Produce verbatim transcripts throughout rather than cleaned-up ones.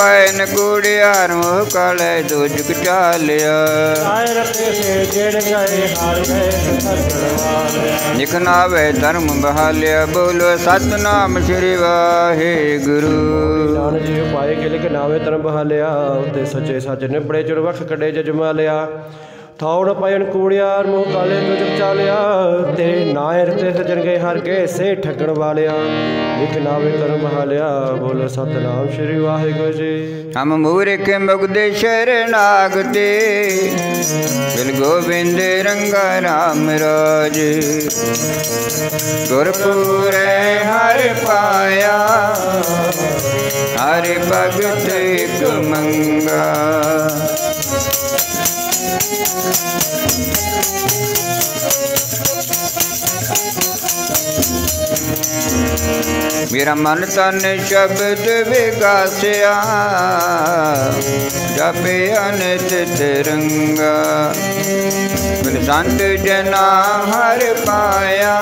ਪਾਏ ਨ ਕੂੜਿਆਰ ਮੋਹ ਕਾਲੇ ਦੋਜਕ ਚਾਲਿਆ। ਨਿਖਨਾਵੇ ਧਰਮ ਬਹਾਲਿਆ ਬੋਲੋ ਸਤਨਾਮ ਸ਼੍ਰੀ ਵਾਹਿਗੁਰੂ। ਨਾਨਕ ਜੀ ਪਾਏ ਕੇ ਲਿਖ ਨਾਵੇ ਧਰਮ ਬਹਾਲਿਆ ਤੇ ਸੱਚੇ ਸੱਚ ਨਿਬੜੇ ਚੁਰ ਵਖ ਕੱਢੇ ਜਜਮਾ ਲਿਆ। ਥਾਉ ਨ ਪਾਇਨ ਕੂੜਿਆਰ ਮੂੰਹ ਕਾਲੇ ਦੁਜਕ ਚਾਲਿਆ। ਤੇਰੇ ਨਾਏ ਰਤੇ ਸਜਣ ਗਏ ਹਰ ਕੇ ਸੇ ਠੱਗਣ ਵਾਲਿਆ। ਲਿਖ ਨਾਵੇ ਧਰਮ ਬਹਾਲਿਆ ਬੋਲੋ ਸਤਨਾਮ ਸ਼੍ਰੀ ਵਾਹਿਗੁਰੂ ਜੀ। ਹਮ ਮੂਰਖ ਮੁਗਦੇ ਸ਼ਰਨਾਗਤੇ ਬਿਲ ਗੋਬਿੰਦ ਰੰਗਾ ਰਾਮ ਰਾਜ। ਗੁਰਪੂਰੇ ਹਰਿ ਪਾਇਆ ਹਰਿ ਭਗਤ ਇਕ ਮੰਗਾ। ਮੇਰਾ ਮਨ ਤਨ ਸ਼ਬਦ ਵਿਗਾਸਿਆ ਜਪੇ ਅਨਿਤ ਤਿਰੰਗਾ। ਬਿਨ ਸੰਤ ਜਨਾ ਹਰਿ ਪਾਇਆ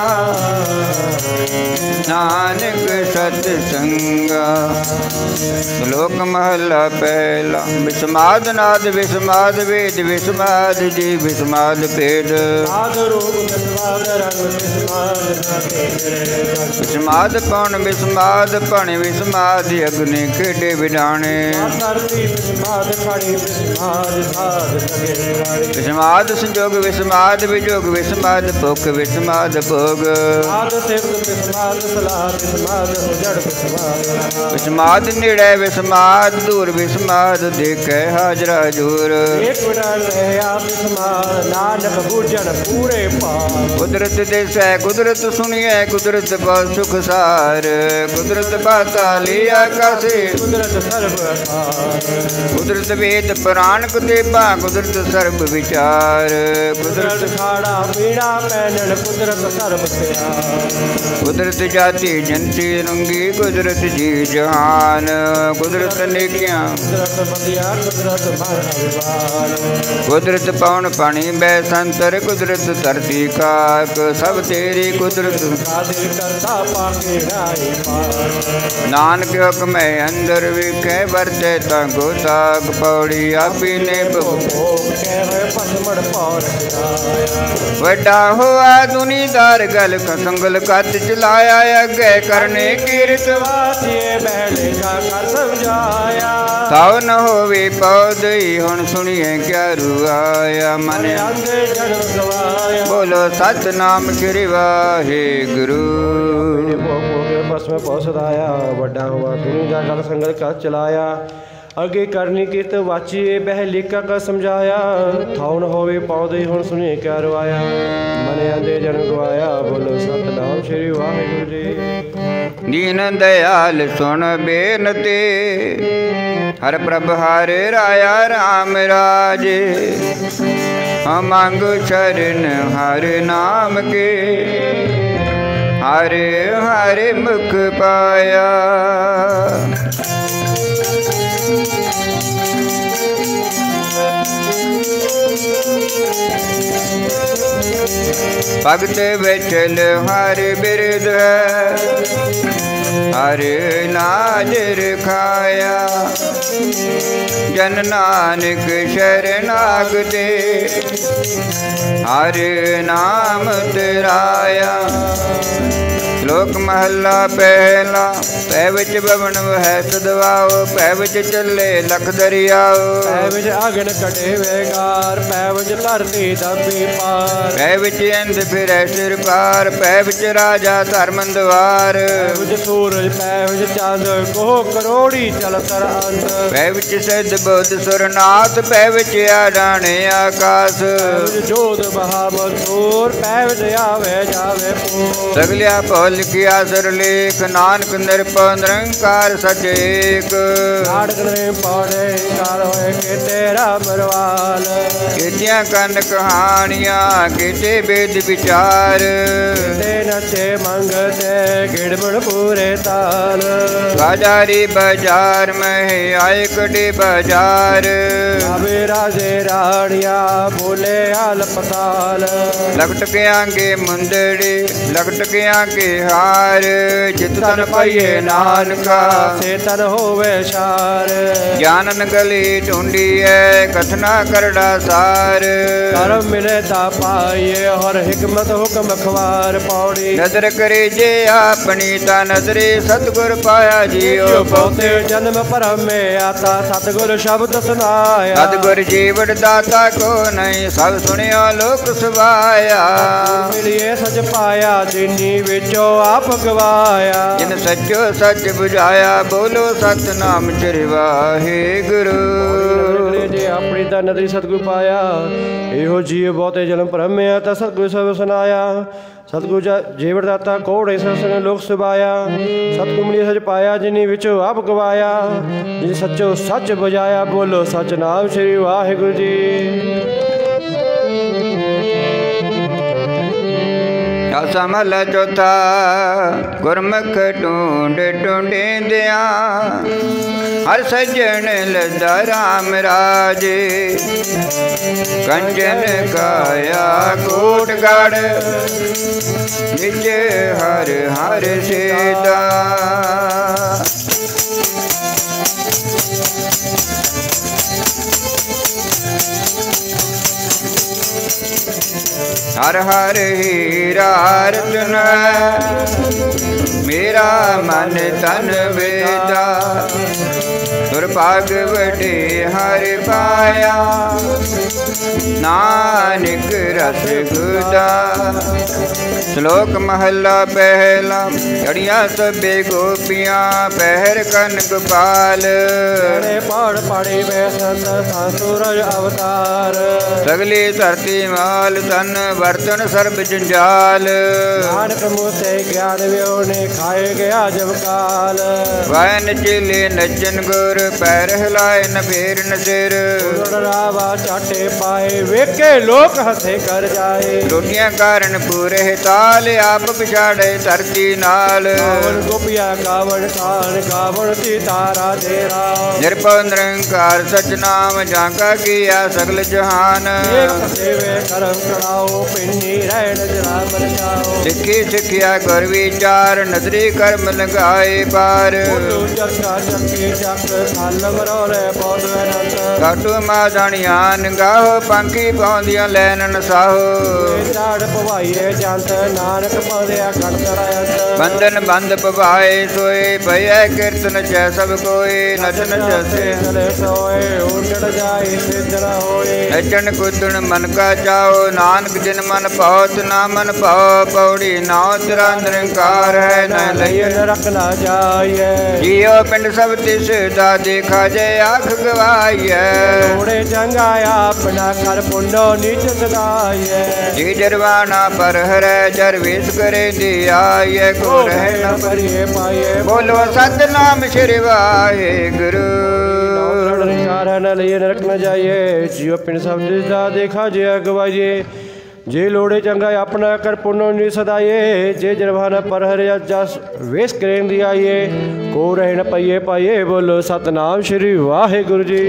ਨਾਨਕ ਸਤ ਸੰਗਾ। ਸ਼ਲੋਕ ਮਹਲਾ ਪਹਿਲਾ। ਵਿਸਮਾਦ ਨਾਦ ਵਿਸਮਾਦ ਵੇਦ ਵਿਸਮਾਦ ਜੀ ਵਿਸਮਾਦ ਭੇਦ। ਵਿਸਮਾਦ ਪਉਣ ਵਿਸਮਾਦ ਭਣ ਵਿਸਮਾਦ ਅਗਨੀ ਖੇਡੇ ਵਿਡਾਣੇ। ਵਿਸਮਾਦ ਸੰਜੋਗ ਵਿਸਮਾਦ ਵਿਜੋਗ ਵਿਸਮਾਦ ਭੁਖ ਵਿਸਮਾਦ ਭੋਗ। ਵਿਸਮਾਦ ਨੇੜੇ ਵਿਸਮਾਦ ਦੂਰ ਵਿਸਮਾਦ ਦੇਖੈ ਹਾਜ਼ਰਾ ਜੂਰ। ਕੁਦਰਤ ਦੇਸੈ ਕੁਦਰਤ ਸੁਣੀਐ ਕੁਦਰਤ ਪਾਸ ਸੁਖ ਸਾਰ। ਕੁਦਰਤ ਪਾਤਾਲੀ ਆਕਾਸ਼ੇ ਕੁਦਰਤ ਵੇਦ ਪੁਰਾਣ ਕੁਤੇਬਾ ਕੁਦਰਤ ਸਰਬ ਵਿਚਾਰ। ਕੁਦਰਤ ਖਾੜਾ ਪੀੜਾ ਪੈਣਨ ਕੁਦਰਤ ਸਰਬ ਪਿਆਰ। ਕੁਦਰਤ ਜਾਤੀ ਜੰਤੀ ਰੰਗੀ ਕੁਦਰਤ ਜੀ ਜਹਾਨ। ਕੁਦਰਤ ਨੇਕਿਆਂ ਕੁਦਰਤ ਪਉਣ ਪਾਣੀ ਬੈ ਸੰਤਰ ਕੁਦਰਤ ਧਰਤੀ ਕਾਕ। ਸਭ ਤੇਰੀ ਕੁਦਰਤ ਨਾਨਕ ਹੁਕਮ ਹੈ ਅੰਦਰ ਵਿਖੇ ਵਰਤੇ ਤਾਂ ਗੋਤਾਕ ਪੌੜੀ ਆਪੀ ਨੇ ਵੱਡਾ ਹੋਆ ਦੁਨੀਦਾਰ ਗਲ ਕਸੰਗਲ ਕੱਤ ਚਲਾਇਆ। ਅੱਗੇ ਕਰਨੇ ਕੀਰਤ ਵਾਸੀਏ ਬਹਿਲੇ ਕਾ ਕਰ ਸਮਝਾਇਆ। ਤਾਉ ਨ ਹੋਵੇ ਪੌਦਈ ਹੁਣ ਸੁਣੀਏ ਕਿਆ ਰੁਆਇਆ। ਮਨ ਅੰਦੇ ਜਨਮ ਗਵਾਇਆ ਬੋਲੋ ਸਤਨਾਮ ਸ਼੍ਰੀ ਵਾਹਿਗੁਰੂ। ਬਸ ਮੈਂ ਪਹੁੰਚਦਾਇਆ ਵੱਡਾ ਹੋਆ ਦੁਨੀਦਾਰ ਗਲ ਸੰਗਲ ਕੱਤ ਚਲਾਇਆ। ਅੱਗੇ ਕਰਨੀ ਕਿਰਤ ਵਾਚੀਏ ਬਹਿ ਲਿਖਾ ਕਾ ਸਮਝਾਇਆ। ਥਾਉ ਨ ਹੋਵੇ ਪੌਦੇ ਹੁਣ ਸੁਣੇ ਕਿਆ ਰਵਾਇਆ। ਮਨ ਆਂਦੇ ਜਨਮ ਗਵਾਇਆ ਬੋਲੋ ਸਤਨਾਮ ਸ਼੍ਰੀ ਵਾਹਿਗੁਰੂ ਜੀ। ਦੀਨ ਦਇਆਲ ਸੁਣ ਬੇਨਤੀ ਹਰ ਪ੍ਰਭ ਹਰਿ ਰਾਇਆ ਰਾਮ ਰਾਜ। ਹਮ ਮੰਗ ਸ਼ਰਨ ਹਰ ਨਾਮ ਕੇ ਹਰਿ ਹਰਿ ਮੁਖ ਪਾਇਆ। ਭਗਤ ਵਿਚਲ ਹਰਿ ਬਿਰਦ ਹਰਿ ਲਾਜ ਰਖਾਇਆ। ਜਨ ਨਾਨਕ ਸ਼ਰਨਾਗਤੇ ਹਰਿ ਨਾਮ ਤੇਰਾਇਆ। ਸ਼ਲੋਕ ਮਹਲਾ ਪਹਿਲਾ। ਪੈ ਵਿੱਚ ਬਵਨ ਵਹਿ ਸਦਵਾਓ ਪੈ ਵਿੱਚ ਚੱਲੇ ਲਖ ਦਰਿਆਓ। ਪੈ ਵਿੱਚ ਆਗਣ ਕਟੇ ਵੇਗਾਰ ਪੈ ਵਿੱਚ ਧਰਤੀ ਦਾਬੀ ਪਾਰ। ਪੈ ਵਿੱਚ ਇੰਦ ਫਿਰੈ ਸਿਰ ਪਾਰ ਪੈ ਵਿੱਚ ਰਾਜਾ ਧਰਮ ਦਵਾਰ। ਪੈ ਵਿੱਚ ਸੂਰਜ ਪੈ ਵਿੱਚ ਚੰਦ ਕੋਹ ਕਰੋੜੀ ਚਲ ਤਰ ਅੰਤ। ਪੈ ਵਿੱਚ ਸਿੱਧ ਬੁੱਧ ਸੁਰਨਾਥ ਪੈ ਵਿੱਚ ਆਡਾਣੇ ਆਕਾਸ਼। ਪੈ ਵਿੱਚ ਜੋਤ ਬਹਾਵਤ ਸੂਰ ਪੈ ਵਿੱਚ ਆਵੇ ਜਾਵੇ ਪੂਰ। ਸਗਲਿਆ ਭੁਲ ਲਿਖਿਆ ਸਰ ਲੇਖ ਨਾਨਕ ਨਿਰਭਉ ਨਿਰੰਕਾਰ ਸਚੇਕ। ਨਾਨਕ ਨੇ ਪੌੜੇ ਕਰ ਹੋਏ ਕਿ ਤੇਰਾ ਮਰਵਾਲ। ਕੀਤੀਆਂ ਕੰਨ ਕਹਾਣੀਆਂ ਕੀਤੇ ਵੇਦ ਵਿਚਾਰ। ਕੀਤੇ ਨੱਚੇ ਮੰਗਤੇ ਗਿੜਬੜ ਪੂਰੇ ਤਾਲ। ਬਾਜ਼ਾਰੀ ਬਾਜ਼ਾਰ ਮਹਿ ਆਏ ਕੜੇ ਬਾਜ਼ਾਰ। ਆਵੇ ਰਾਜੇ ਰਾਣੀਆਂ ਬੋਲੇ ਹਾਲ ਪਤਾਲ। ਲਗਟ ਕੇ ਆਂਗੇ ਮੁੰਦੜੀ ਲਗਟ ਕੇ ਆਂਗੇ ਹਾਰ ਜਿਤ ਤਨ ਪਾਈਏ ਨਾਨਕਾ ਸੇ ਤਨ ਹੋਵੇ ਸ਼ਾਰ ਜਾਨਨ ਗਲੀ ਢੂੰਡੀਐ ਕਥਨਾ ਕਰੜਾ ਸਾਰ ਕਰਮ ਮਿਲੇ ਤਾ ਪਾਈਏ ਹਰ ਹਿਕਮਤ ਹੁਕਮ ਖਵਾਰ ਪੌੜੀ ਨਜ਼ਰ ਕਰੇ ਜੇ ਆਪਣੀ ਤਾਂ ਨਜ਼ਰੇ ਸਤਿਗੁਰ ਪਾਇਆ ਜੀਓ ਬਹੁਤੇ ਜਨਮ ਭਰਮੇ ਆਤਾ ਸਤਿਗੁਰ ਸ਼ਬਦ ਸੁਨਾਇਆ ਸਤਿਗੁਰ ਜੀਵਨ ਦਾਤਾ ਕੋ ਨਹੀਂ ਸਭ ਸੁਣਿਆ ਲੋਕ ਸੁਭਾਇਆ ਮਿਲਿਏ ਸਚ ਪਾਇਆ ਜਿਨੀ ਵਿੱਚੋਂ ਆਪ ਗਵਾਇਆ ਜਿਨ ਸੱਚੋ ਸੱਚ ਬੁਝਾਇਆ ਬੋਲੋ ਸਤਨਾਮ ਸ੍ਰੀ ਵਾਹਿਗੁਰੂ ਜੇ ਆਪਣੀ ਤਾਂ ਨਦਰੀ ਸਤਿਗੁਰ ਪਾਇਆ ਇਹੋ ਜੀਵ ਬਹੁਤੇ ਜਨਮ ਭਰਮਿਆ ਤਾਂ ਸਤਿਗੁਰ ਸਭ ਸੁਨਾਇਆ ਸਤਿਗੁਰ ਜੀਵਨ ਦਾਤਾ ਕੋੜੇ ਸਸਨ ਲੋਕ ਸੁਭਾਇਆ ਸਤਿਗੁਰ ਮਿਲਿਆ ਸਚ ਪਾਇਆ ਜਿਨੀ ਵਿੱਚੋਂ ਆਪ ਗਵਾਇਆ ਜਿਨ ਸੱਚੋ ਸੱਚ ਬੁਝਾਇਆ ਬੋਲੋ ਸਤਨਾਮ ਸ੍ਰੀ ਵਾਹਿਗੁਰੂ ਜੀ ਸਮਲ ਚੌਥਾ ਗੁਰਮੁਖ ਢੂੰਡ ਢੂੰਡਿੰਦਿਆਂ ਹਰ ਸੱਜਣ ਲੱਦਾ ਰਾਮ ਰਾਜੇ ਕੰਚਨ ਕਾਇਆ ਕੋਟਗੜ ਨਿਜ ਹਰ ਹਰ ਸੇਤਾ ਹਰ ਹਰ ਹੀਰਾ ਰਤਨ ਮੇਰਾ ਮਨ ਤਨ ਵੇਦਾ ਦੁਰਭਾਗ ਵਡੇ ਹਰ ਪਾਇਆ ਨਾਨਕ ਰਸ ਗੁਦਾ ਸ਼ਲੋਕ ਮਹੱਲਾ ਪਹਿਲਾ ਜੜੀਆਂ ਸਭੇ ਗੋਪੀਆਂ ਪਹਿਰ ਕਨ ਗੋਪਾਲ ਪੜ ਪੜੇ ਵੇ ਸੰਤ ਸੂਰਜ ਅਵਤਾਰ ਸਗਲੀ ਧਰਤੀ ਮਾਲ ਤਨ ਵਰਤਨ ਸਰਬ ਜੰਜਾਲ ਨਾਨਕ ਮੋਤੇ ਗਿਆਨ ਵਿਉ ਨੇ ਖਾਏ ਗਿਆ ਜਬ ਕਾਲ ਵੈਨ ਚਿਲੇ ਨੱਚਨ ਗੁਰ ਪੈਰ ਹਿਲਾਏ ਨ ਫੇਰ ਨ ਸਿਰ ਰਾਵਾ ਚਾਟੇ ਪਾਏ ਵੇਖੇ ਲੋਕ ਹੱਥੇ ਕਰ ਜਾਏ ਰੋਟੀਆਂ ਕਾਰਨ ਪੂਰੇ ਤਾਲ ਆਪ ਵਿਛਾੜੇ ਧਰਤੀ ਨਾਲ ਗਾਵਣ ਗੋਪੀਆ ਗਾਵਣ ਕਾਨ ਗਾਵਣ ਤੀ ਤਾਰਾ ਤੇਰਾ ਨਿਰਭਉ ਨਿਰੰਕਾਰ ਸਚ ਨਾਮ ਜਾਂਕਾ ਕੀਆ ਸਗਲ ਜਹਾਨ ਸੇਵੇ ਕਰਮ ਚੜਾਓ ਪਿੰਨੀ ਰਹਿਣ ਜਰਾ ਬਰਛਾਓ ਸਿੱਖੀ ਸਿੱਖਿਆ ਗੁਰ ਵਿਚਾਰ ਨਦਰੀ ਕਰਮ ਲਗਾਏ ਪਾਰ ਚਰਚਾ ਚੱਕੀ ਚੱਕ ਸਾਲ ਮਰੋਲੇ ਬਹੁਤ ਅਨੰਤ ਕਾਟੂ ਮਾਦਾਣੀਆਂ ਗਾਹੋ ਪੰਖੀ ਪਾਉਂਦੀਆਂ ਲੈਣ ਨਸਾਹੋ ਝਾੜ ਪਵਾਈਏ ਜੰਤ ਨਾਨਕ ਪਾਉਂਦਿਆ ਗਣਤ ਰਹਿਤ ਬੰਧਨ ਬੰਦ ਪਵਾਏ ਸੋਏ ਭਇਐ ਕੀਰਤਨ ਚੈ ਸਭ ਕੋਏ ਨਚਨ ਜਸੇ ਚਲੇ ਸੋਏ ਉਜੜ ਜਾਏ ਸਿੱਧਣਾ ਹੋਏ ਨਚਨ ਕੁਦਣ ਮਨ ਕਾ ਚਾਓ ਨਾਨਕ ਜਿਨ ਮਨ ਪਾਉਤ ਨਾ ਮਨ ਪਾਉ ਪੌੜੀ ਨਾਉ ਤੇਰਾ ਨਿਰੰਕਾਰ ਹੈ ਨ ਲਈਏ ਰੱਖਣਾ ਜਾਈਏ ਜੀਉ ਪਿੰਡ ਸਭ ਤਿਸ ਦਾ ਦੇਖਾ ਜੇ ਆਖ ਗਵਾਈਐ ਥੋੜੇ ਚੰਗਾ ਆਪਣਾ ਕਰ ਪੁੰਨੋ ਨੀਚ ਸਦਾਈਐ ਜੀ ਜਰਵਾਣਾ ਪਰ ਹਰੈ ਜਰ ਵੇਸ ਕਰੇ ਦੀ ਆਈਐ ਕੋ ਰਹਿ ਨ ਪਰਿਏ ਪਾਈਏ ਬੋਲੋ ਸਤਨਾਮ ਸ੍ਰੀ ਵਾਹਿਗੁਰੂ ਨ ਲਈਏ ਨਰਕ ਨ ਜਾਈਏ ਜੀਉ ਪਿੰਡ ਸਭ ਤਿਸ ਦਾ ਦੇਖਾ ਜੇ ਅਗਵਾਈਏ ਜੇ ਲੋੜੇ ਚੰਗਾ ਆਪਣਾ ਕਰ ਪੁੰਨੋ ਨੀ ਸਦਾਈਏ ਜੇ ਜਰਵਾਨਾ ਪਰ ਹਰਿਆ ਜਸ ਵੇਸ ਕਰੇਂ ਦੀ ਆਈਏ ਕੋ ਰਹਿ ਨ ਪਈਏ ਪਾਈਏ ਬੋਲੋ ਸਤਨਾਮ ਸ੍ਰੀ ਵਾਹਿਗੁਰੂ ਜੀ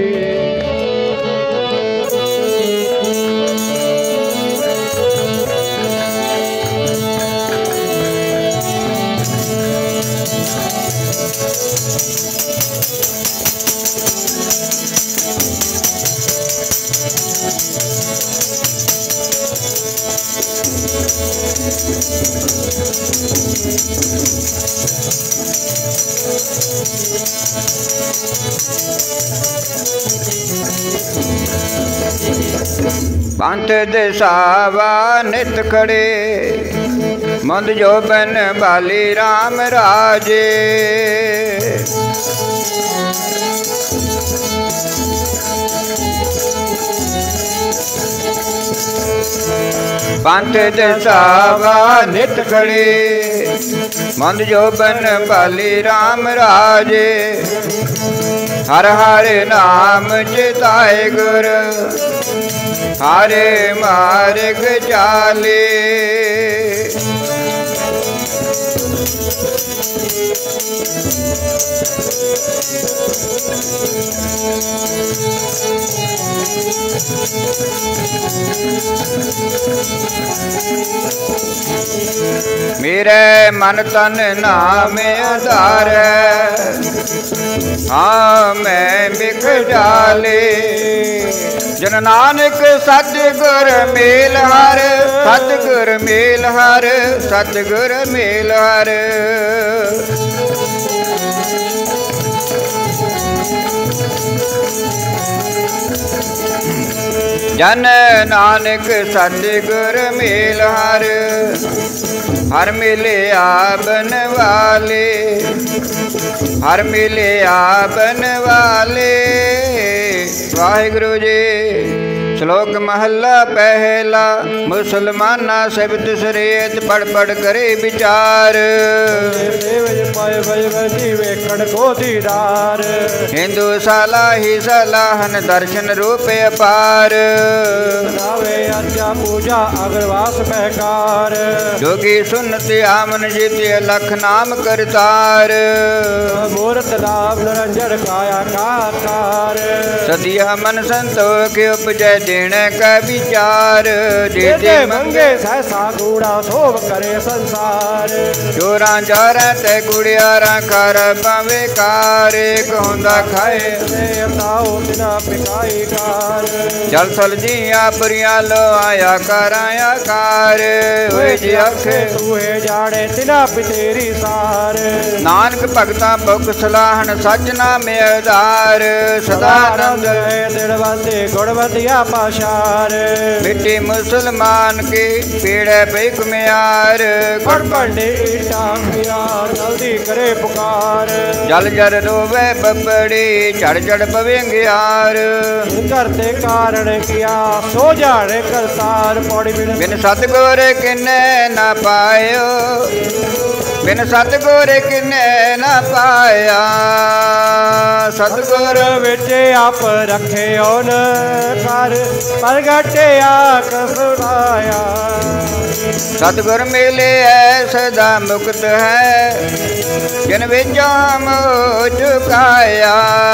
ਪੰਥ ਦਿਸਾਵਾ ਨਿਤ ਖੜੇ ਮੰਦ ਜੋਬਨ ਬਾਲੀ ਰਾਮ ਰਾਜੇ ਪੰਥ ਦਿਸਾਵਾ ਨਿਤ ਖੜੇ ਮੰਦ ਜੋਬਨ ਬਾਲੀ ਰਾਮ ਰਾਜੇ ਹਰ ਹਰ ਨਾਮ ਚਿਤਾਏ ਗੁਰ ਹਰੇ ਮਾਰਗ ਚਾਲੇ मेरे मन तन नाम आधार हाँ मैं बिख डाले जन नानक सतगुर मेल हर सतगुर मेल हर सतगुर मेल हर जन नानक सतगुर मेल हर हर मिले आबन वाले हर मिले आबन वाले वाहिगुरु जी श्लोक महला पहला मुसलमाना शब्द सरेत पढ़ पढ़ करे विचार हिंदू सलाही सलाहन दर्शन रूप अपार पूजा अग्रवास बहकार जोगी सुनते आमन जीते लख नाम करतार मूर्त नाम निरंजन काया कार सदिया मन संतोष उपजय देने का विचार दे दे मंगे सहसा कूड़ा शोभ करे संसार चोरा जारा ते कुड़ियारा कर पावे कार कहूंदा खाए बिना पिकाई कार जल सल जिया परिया लो आया कर आया कार होए जी आखे तूहे जाने तिना पितेरी सार नानक भगता भुख सलाहन सच नाम आधार सदा आनंद है दिलवंते गुणवतिया पाशार मिट्टी मुसलमान की पीड़े बेक म्यार गुड़ पंडे जल्दी करे पुकार जल जल रोवे बबड़ी चढ़ चढ़ पवेंगे यार करते कारण किया सो जाने करतार पौड़ी बिन सतगुर किन्ने न पायो बिन सतगुर किन्ने न पाया सतगुर विच आप रखे ओन कर प्रगटे आख सुनाया सतगुर मिले है सदा मुक्त है जिन विच हम चुकाया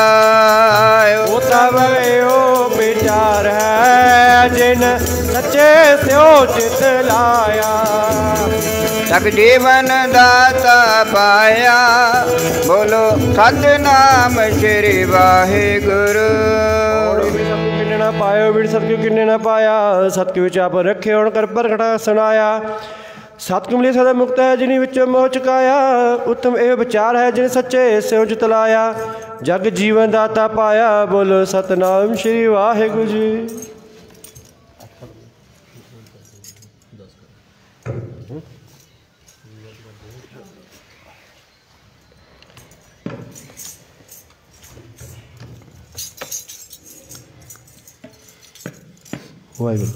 तब ओ विचार है जिन सच्चे स्यो चित लाया तक जीवन दाता पाया बोलो सतनाम श्री वाहिगुरु ना पायो बिन सतगुर किन्ने ना पाया सतगुर विच आप रखे होण कर प्रगटा सुनाया सतगुर मिले सदा मुक्त है जिनी विच मोह चुकाया उत्तम एह विचार है जिन सच्चे स्यों चित लाया जग जीवन दाता पाया बोलो सतनाम श्री वाहिगुरु जी। वाहिगुरु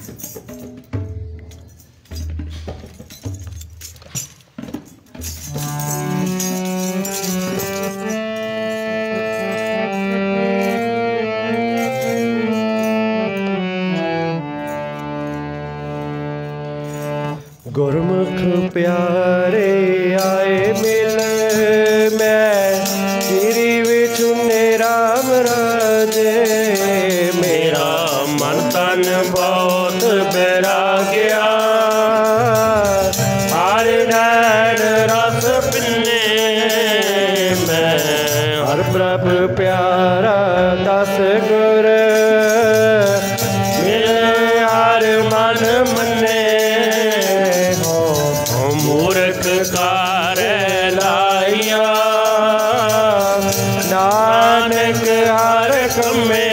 गुरमुख प्यारे आए मिल मैं तेरी विचुने राम राजे मेरा मन तन बहुत बैराग्या हर नैन रस पिन्ने मैं हर प्रभु प्यारा दस गुर मिले हर मन मन्ने मूर्ख कार लाइया नानक हर कमे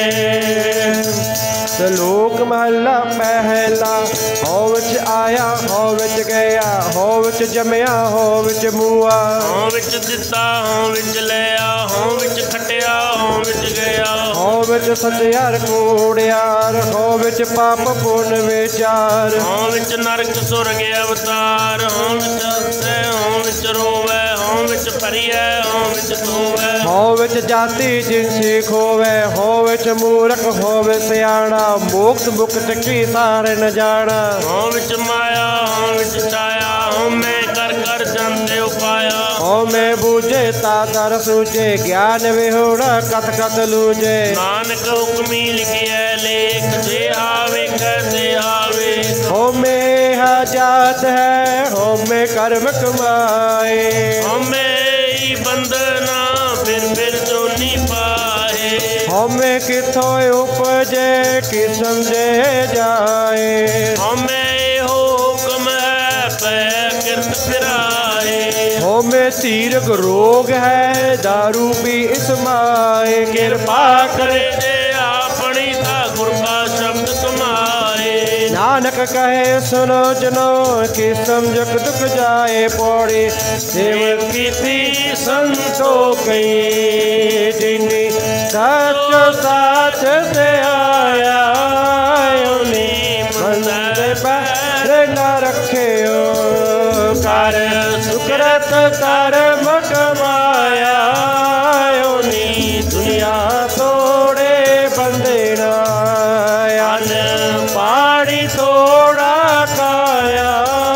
श्लोक महला पहला हो विच आया हो विच गया हो विच जमया हो विच मुआ हो विच दिता हो विच लिया हो विच खटिया हो विच गया हो विच सत्यार कूड़ियार हो विच पाप पुण्य विचार हो विच नरक सुरग अवतार हो विच हसे हो विच रोवे हो विच परिए हो विच धोवे हो विच जाति जिनसी खोवे हो विच मूर्ख हो विच सियाणा मोक्ष मुक्त की सारे न जाना हो विच माया हो विच छाया हो मैं कर कर जानते उपाया हो ਹਉਮੈ ਬੂਝੇ ਤਾ ਦਰ ਸੂਝੇ ਗਿਆਨ ਵਿਹੂੜਾ ਕਥ ਕਥ ਲੂਝੇ ਨਾਨਕ ਹੁਕਮੀ ਲਿਖਿਐ ਲੇਖ ਜੇ ਆਵੇ ਕੈਸੇ ਆਵੇ ਹਉਮੈ ਹੈ ਜਾਤ ਹੈ ਹਉਮੈ ਕਰਮ ਕਮਾਏ ਹਉਮੈ ਹੀ ਬੰਧਨਾ ਫਿਰ ਫਿਰ ਜੋਨੀ ਪਾਏ ਹਉਮੈ ਕਿਥੋਂ ਉਪਜੇ ਕਿ ਸਮਝੇ ਜਾਏ ਹਉਮੈ ਇਹੋ ਹੁਕਮ ਹੈ ਪੈ ਕਿਰਤ ਫਿਰਾਏ ਹਉਮੈ ਤੀਰਗ ਰੋਗ ਹੈ ਦਾਰੂ ਪੀ ਇਸ ਮਾਏ ਕਿਰਪਾ ਕਰੇ ਜੇ ਆਪਣੀ ਤਾ ਗੁਰ ਕਾ ਸ਼ਬਦ ਕਮਾਏ ਨਾਨਕ ਕਹੇ ਸੁਨੋ ਜਨੋ ਕਿ ਸਮਝਕ ਦੁਖ ਜਾਏ ਪੌੜੀ ਸੇਵ ਕੀਤੀ ਸੰਤੋਖੀ ਜਿਨੀ ਸੱਚ ਸਾਚ ਤੇ ਆਇਆ ਉਨੀ ਮਨ ਦੇ ਪੈਰ ਨਾ ਰੱਖਿਓ ਕਰ ਸੁਕਰਤ ਕਰਮ ਕਮਾਇਆ ਉਨੀ ਦੁਨੀਆ ਤੋੜੇ ਬੰਦੇ ਨਾ ਅਨ ਪਾੜੀ ਤੋੜਾ ਕਾਇਆ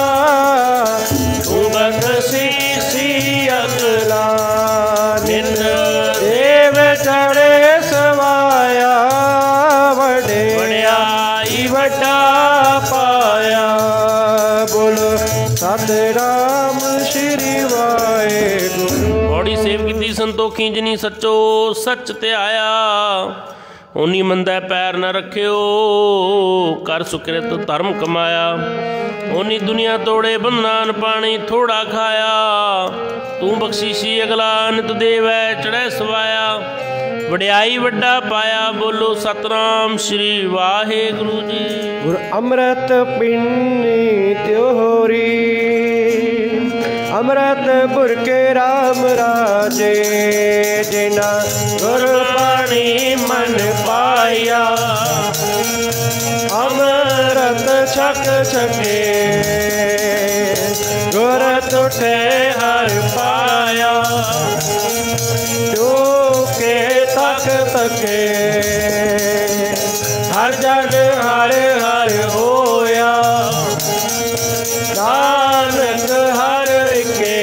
ਤੂੰ ਬਖਸ਼ੀ ਸੀ ਅਗਲਾ ਨਿੰਦ ਦੇਵ ਚੜੇ ਸਵਾਇਆ ਵਡੇ ਵਡਿਆਈ ਵੱਡਾ ਪਾਇਆ ਬੋਲ ਸਤਿਨਾਮ ਸ਼੍ਰੀ ਵਾਹਿਗੁਰੂ। ਬੜੀ ਸੇਵ ਕੀਤੀ ਸੰਤੋਖੀ ਜਿਨੀ ਸੱਚੋ ਸੱਚ ਧਿਆਇਆ ਓਨੀ ਮੰਦਾ ਪੈਰ ਨਾ ਰੱਖਿਓ ਕਰ ਸੁਕ੍ਰਿਤ ਧਰਮ ਕਮਾਇਆ ਓਨੀ ਦੁਨੀਆ ਤੋੜੇ ਬੰਧਨਾਨ ਪਾਣੀ ਥੋੜਾ ਖਾਇਆ ਤੂੰ ਬਖਸ਼ੀਸ਼ੀ ਅਗਲਾ ਨਿਤ ਦੇਵੈ ਚੜ੍ਹੈ ਸਵਾਇਆ ਵਡਿਆਈ ਵੱਡਾ ਪਾਇਆ ਬੋਲੋ ਸਤਨਾਮ ਸ਼੍ਰੀ ਵਾਹਿਗੁਰੂ ਜੀ। ਗੁਰ ਅੰਮ੍ਰਿਤ ਪੀਨੀ ਤਿਉਹਰੀ ਅੰਮ੍ਰਿਤ ਬੁਰਕੇ ਰਾਮ ਰਾਜੇ ਜਿਨਾ ਗੁਰ ਬਾਣੀ ਮਨ ਪਾਇਆ ਅੰਮ੍ਰਿਤ ਛਕ ਛਕੇ ਗੁਰ ਤੁਠੇ ਹਰ ਪਾਇਆ ਜੋ ਕੇ ਤਕ ਤਕੇ ਹਰ ਜਗ ਹਰ ਹਰ ਹੋਇਆ ਨਾਨਕ ਹਰ ਇਕੇ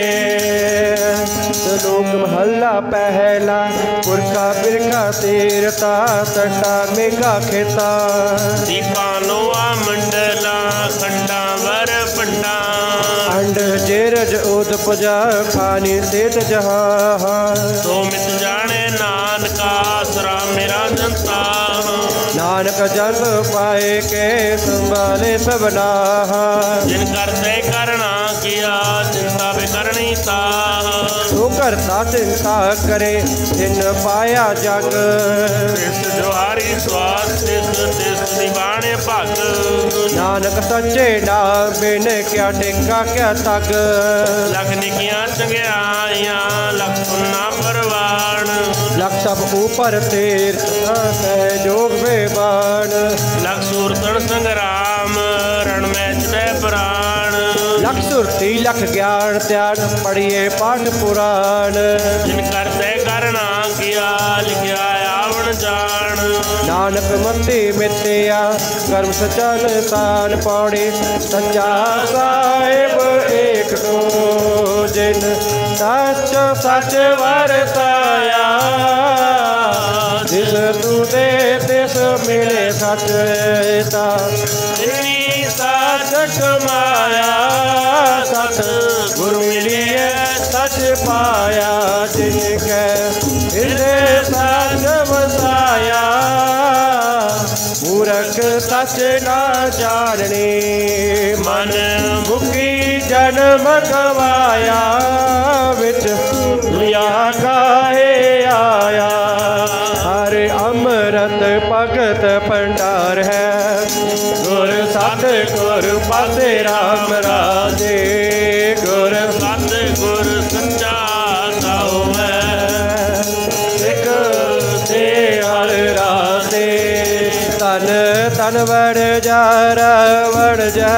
ਸ਼ਲੋਕ ਮਹੱਲਾ ਪਹਿਲਾ ਪੁਰਖਾ ਬਿਰਖਾ ਤੀਰਤਾ ਸਟਾ ਮੇਘਾ ਖੇਤਾ ਦੀਪਾਂ ਲੋਆ ਮੰਡਲਾ ਖੰਡਾਂ ਵਰ ਪੰਡਾ ਅੰਡ ਜੇਰਜ ਉਦ ਪਜਾ ਖਾਨੀ ਸੇਤ ਜਹਾਂ ਸੋ ਮਿਤ ਜਾਣੇ ਨਾਨਕਾ ਸਰਾ ਮੇਰਾ ਜਨਤਾ ਨਾਨਕ ਜਨ ਪਾਏ ਕੇ ਸੰਭਾਲੇ ਸਭਨਾ ਜਿਨ ਕਰਤੇ ਕਰਨਾ ਕੀਆ ਚਿੰਤਾ ਵੇ ਕਰਨੀ ਤਾਹ ਤੂੰ ਕਰਤਾ ਚਿੰਤਾ ਕਰੇ ਜਿਨ ਪਾਇਆ ਜਗ ਤਿਸ ਜੁਹਾਰੀ ਸਵਾਸ ਤਿਸ ਤਿਸ ਨਿਬਾਣੇ ਭਗ ਨਾਨਕ ਸੱਚੇ ਨਾਮ ਬਿਨ ਕਿਆ ਟੇਕਾ ਕਿਆ ਤਗ ਲਖ ਨਿਕੀਆਂ ਚੰਗਿਆਈਆਂ ਲਖ ਸੁਨਾ ਪਰਵਾਣ ਲਖ ਸਭ ਉਪਰ ਤੀਰਥ ਸਹਿਜੋਗ ਬੇਬਾਨ ਲਖ ਸੂਰਤਨ ਸੰਗਰਾਮ ਰਣ ਮੈਂ ਚੜੈ ਪ੍ਰਾਣ ਲਖ ਸੁਰਤੀ ਲਖ ਗਿਆਨ ਧਿਆਨ ਪੜੀਏ ਪਾਠ ਪੁਰਾਣ ਜਿਨ ਕਰਤੇ ਕਰਨਾ ਕੀਆ ਲਿਖਿਆ ਆਵਣ ਜਾਣ ਨਾਨਕ ਮਤੀ ਮਿਤਿਆ ਕਰਮ ਸਚਨ ਤਾਨ ਪੌੜੀ ਸੱਚਾ ਸਾਹਿਬ ਏਕ ਦੋ ਜਿਨ ਸੱਚ ਸੱਚ ਵਰਤਾਇਆ ਜਿਸ ਤੂੰ ਦੇ ਤਿਸ ਮਿਲੇ ਸੱਚ ਤਾ ਜਿਨੀ ਸੱਚ ਕਮਾਇਆ ਸਤ ਗੁਰ ਮਿਲੀਏ ਸੱਚ ਪਾਇਆ ਜਿਨ ਕੈ ਹਿਰਦੇ ਸੱਚ ਵਸਾਇਆ ਮੂਰਖ ਸੱਚ ਨਾ ਜਾਣਨੀ ਮਨ ਮੁਖੀ ਜਨਮ ਗਵਾਇਆ ਵਿੱਚ ਦੁਨੀਆ ਕਾਹੇ ਆਇਆ ਹਰ ਅੰਮ੍ਰਿਤ ਭਗਤ ਭੰਡਾਰ ਹੈ ਗੁਰ ਸਤ ਗੁਰ ਪਾਸੇ ਰਾਮ ਰਾਜੇ ਗੁਰ ਸਤ ਗੁਰ ਸੱਚਾ ਸਾਉ ਹੈ ਇੱਕ ਤੇ ਹਰ ਰਾਜੇ ਤਨ ਤਨ ਵੜ ਜਾ ਵੜ ਜਾ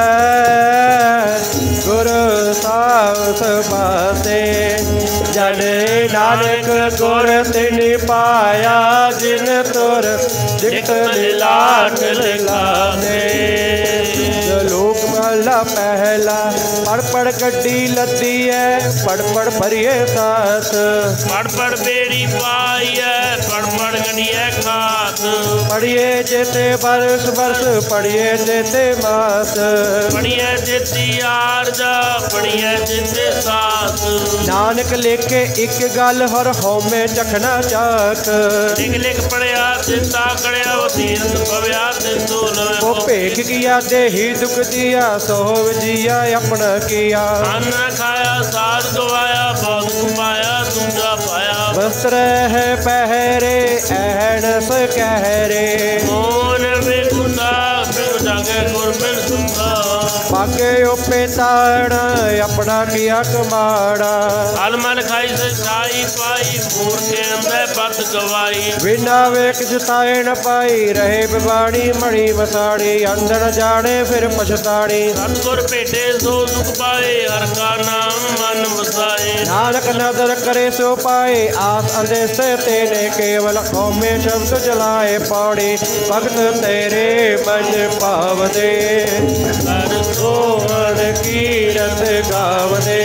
ਗੁਰ ਸਾਵ ਸਬਾਤੇ ਜਨ ਨਾਨਕ ਗੁਰ ਤਿਨ ਪਾਇਆ ਜਿਨ ਤੁਰ ਜਿਤ ਲਾਟ ਲਾਦੇ ਲੋਕ महला पहला पढ़ पढ़ गड्डी लद्दी है पढ़ पढ़ भरिए सास पढ़ पढ़ बेड़ी पाई है पढ़ पढ़ गनिए खास पढ़िए जेते बरस बरस पढ़िए जेते मास पढ़िए जेती आरजा पढ़िए जेते सास नानक लेके एक गल हर होमे चखना चाक लिख लिख पढ़िया चिंता कड़िया वो तीरथ पव्या तिंदु नवे वो भेख किया दे ही दुख दिया सोहव जिया अपना किया अन्न खाया साध गवाया बहुत पाया दूजा पाया वस्त्र है पहरे ऐनस कहरे मोन बेकुंदा बिन जागे गुर बिन सुंदा पाके ओपे ताड़ अपना किया कमाड़ा हल मल खाई सच्चाई पाई मूर के अंदर पत गवाई बिना वेक जुताए न पाई रहे बिवाणी मणि मसाड़ी अंदर जाने फिर पछताड़ी सतगुर भेटे सो सुख पाए हर का नाम मन वसाए नानक नदर करे सो पाए आस अंदेश तेने केवल कौमे शब्द जलाए पौड़ी भगत तेरे मन पावदे कर सोहन कीरत गावदे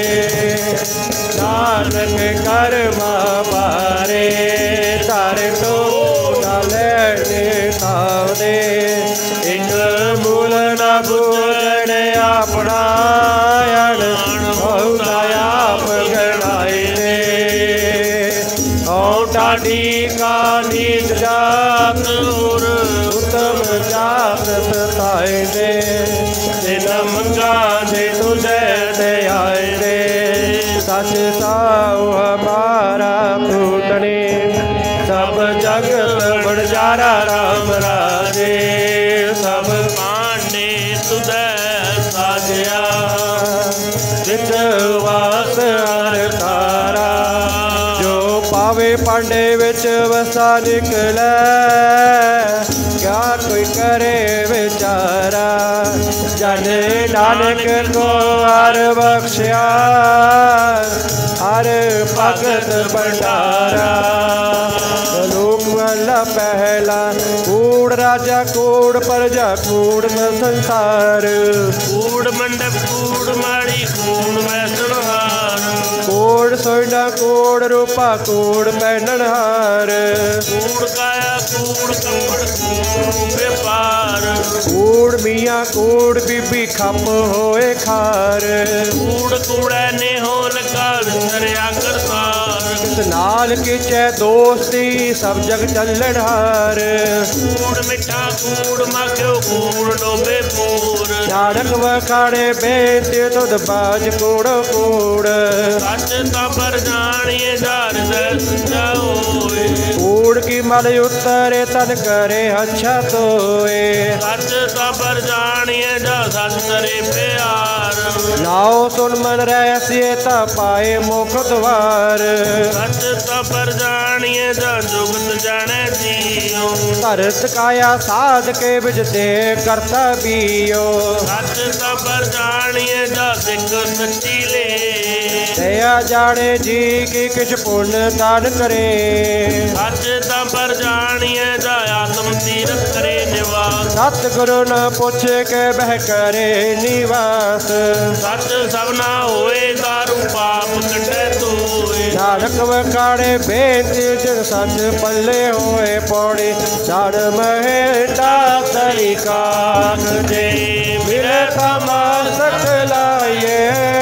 नानक कर्मा बारे तारे तो डाले तावदे एक मूल न भूलन अपना आप गणाए ठाडी का नीत जात उत्तम जात सताए दे दिन मंगा दे तुझे दे आए रे सच साव हमारा फूटने सब जगत बड़जारा राम राजे सब पांडे तुझे साजया चित वास हर तारा जो पावे पांडे विच वसा निकले क्या कोई करे विचारा जन नानक को हर बख्शिया हर भगत भंडारा लोक वाला पहला कूड़ राजा कूड़ प्रजा कूड़ संसार कूड़ मंडप कूड़ माड़ी कूड़ वैसनहार कूड़ सोना कूड़ रूपा कूड़ पहनहार कूड़ काया कूड़ कपड़ कूड़ व्यापार कूड़ मियाँ कूड़ बीबी खप होए खार कूड़ कूड़े ने हो लगा विसरिया करतार नाल किचै दोस्ती सब जग चलन हार कूड़ मिठा कूड़ माखियो कूड़ डोबे पूर नानक वखाड़े बेंते तुद बाज कूड़ कूड़ सच तबर जानिए जार सच्चा होए कूड़ की मल उतरे तन करे अच्छा तोए सच तबर जानिए जा सच करे प्यार लाओ सुन मन रहसिए ता पाए मुख द्वार सच तबर जानिए जा जुगत जाने जियो धरत काया साध के बिज दे करता बियो सच तबर जानिए जा सिख सच्ची ले दया जाने जी की किछ पुण्य दान करे सच तबर जानिए जा आत्म तीरथ करे निवास सतगुरु न पुछ के बह करे निवास सच सबना होए दारू पाप कटे तोए नानक वखाड़े बेंती जिन सच पल्ले होए पौड़ी चढ़ महेटा तरीका जे मिले तमा सकलाइए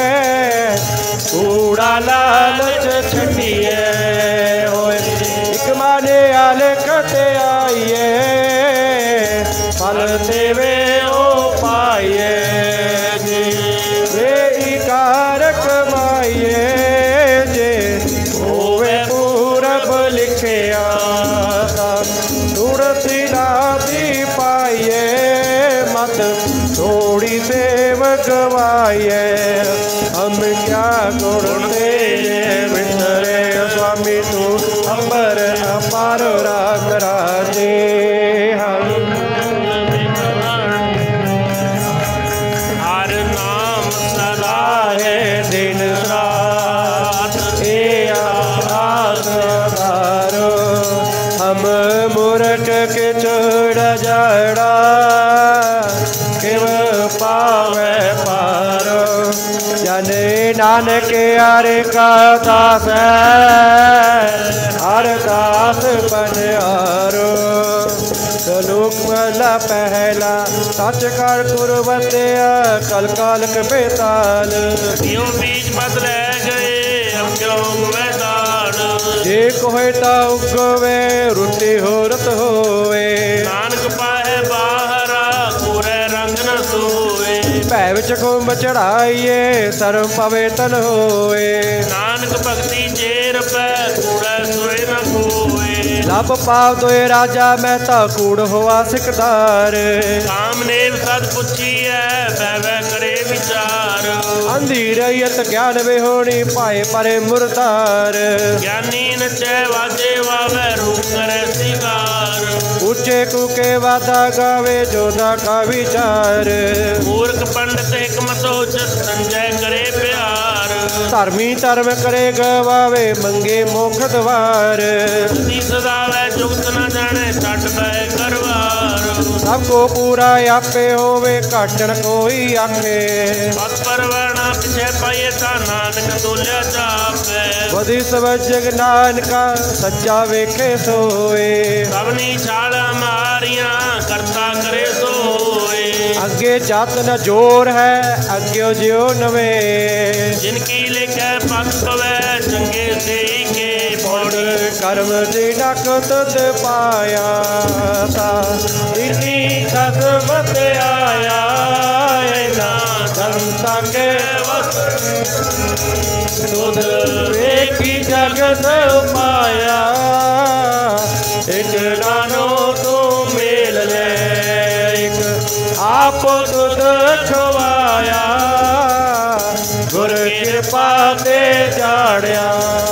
कूड़ा लालच छटिए होए एक माने आल कटे आइए फल देवे ओ पाइए जी वे कारक माइए जे होवे पूरब लिखिया तुरसी नादी पाइए मत थोड़ी सेव गवाइए हम क्या गुण तेरे वितरे स्वामी तू अंबर अपार राग राजे हम हर नाम सदा है दिन रात ए आस धारो हम मूर्ख के छोड़ जाड़ा केवल पावे पार। जन नानक हरि का दास हर दास बनिहारो। श्लोक महला पहला सच कर कुरवतिया कल काल के बेताल। यूं बीज बद ले गए अब क्यों हुए दान। जे कोहे ता उगवे रुति होरत होवे। नानक पाए बाहरा कोरे रंग न सोए। भै विच कुंभ चढ़ाइए सर्व पवे तन होए। नानक भगति जेर पै कूड़े सोए न कोए। लब पाव दोए राजा मैं ता कूड़ होआ सिकदार। कामनेव सद पुछी है वह वह करे विचार। अंधी रैयत ज्ञान विहोणी पाए परे मुरदार। ज्ञानी नचे वाजे वावे रूप करे सिंगार। ऊंचे कूके वादा गावे जोधा का विचार। मूर्ख पंडित हिकमत उचित संजय करे प्यार। धर्मी धर्म करे गवावे मंगे मोख द्वार। सदावे जुगत न जाने छट पै करवार। सबको पूरा आपे होवे घाटन कोई आखे। पत परवाना पिछे पाइए ता नानक तोलिया जापे। बधी समझ नानका सच्चा वेखे सोए। सबनी छाल मारिया करता करे सोए। अगे जात न जोर है अग्यो जियो नवे। जिनकी लिखे पत पवे चंगे से के पौड़ी। कर्म दिनक तुद पाया ता इनी खसमत आया। ना जनता के वस तुद एक ही जगत पाया। एक नानो तू मेल ले एक आप तुद छुवाया। गुर कृपा ते जाड़िया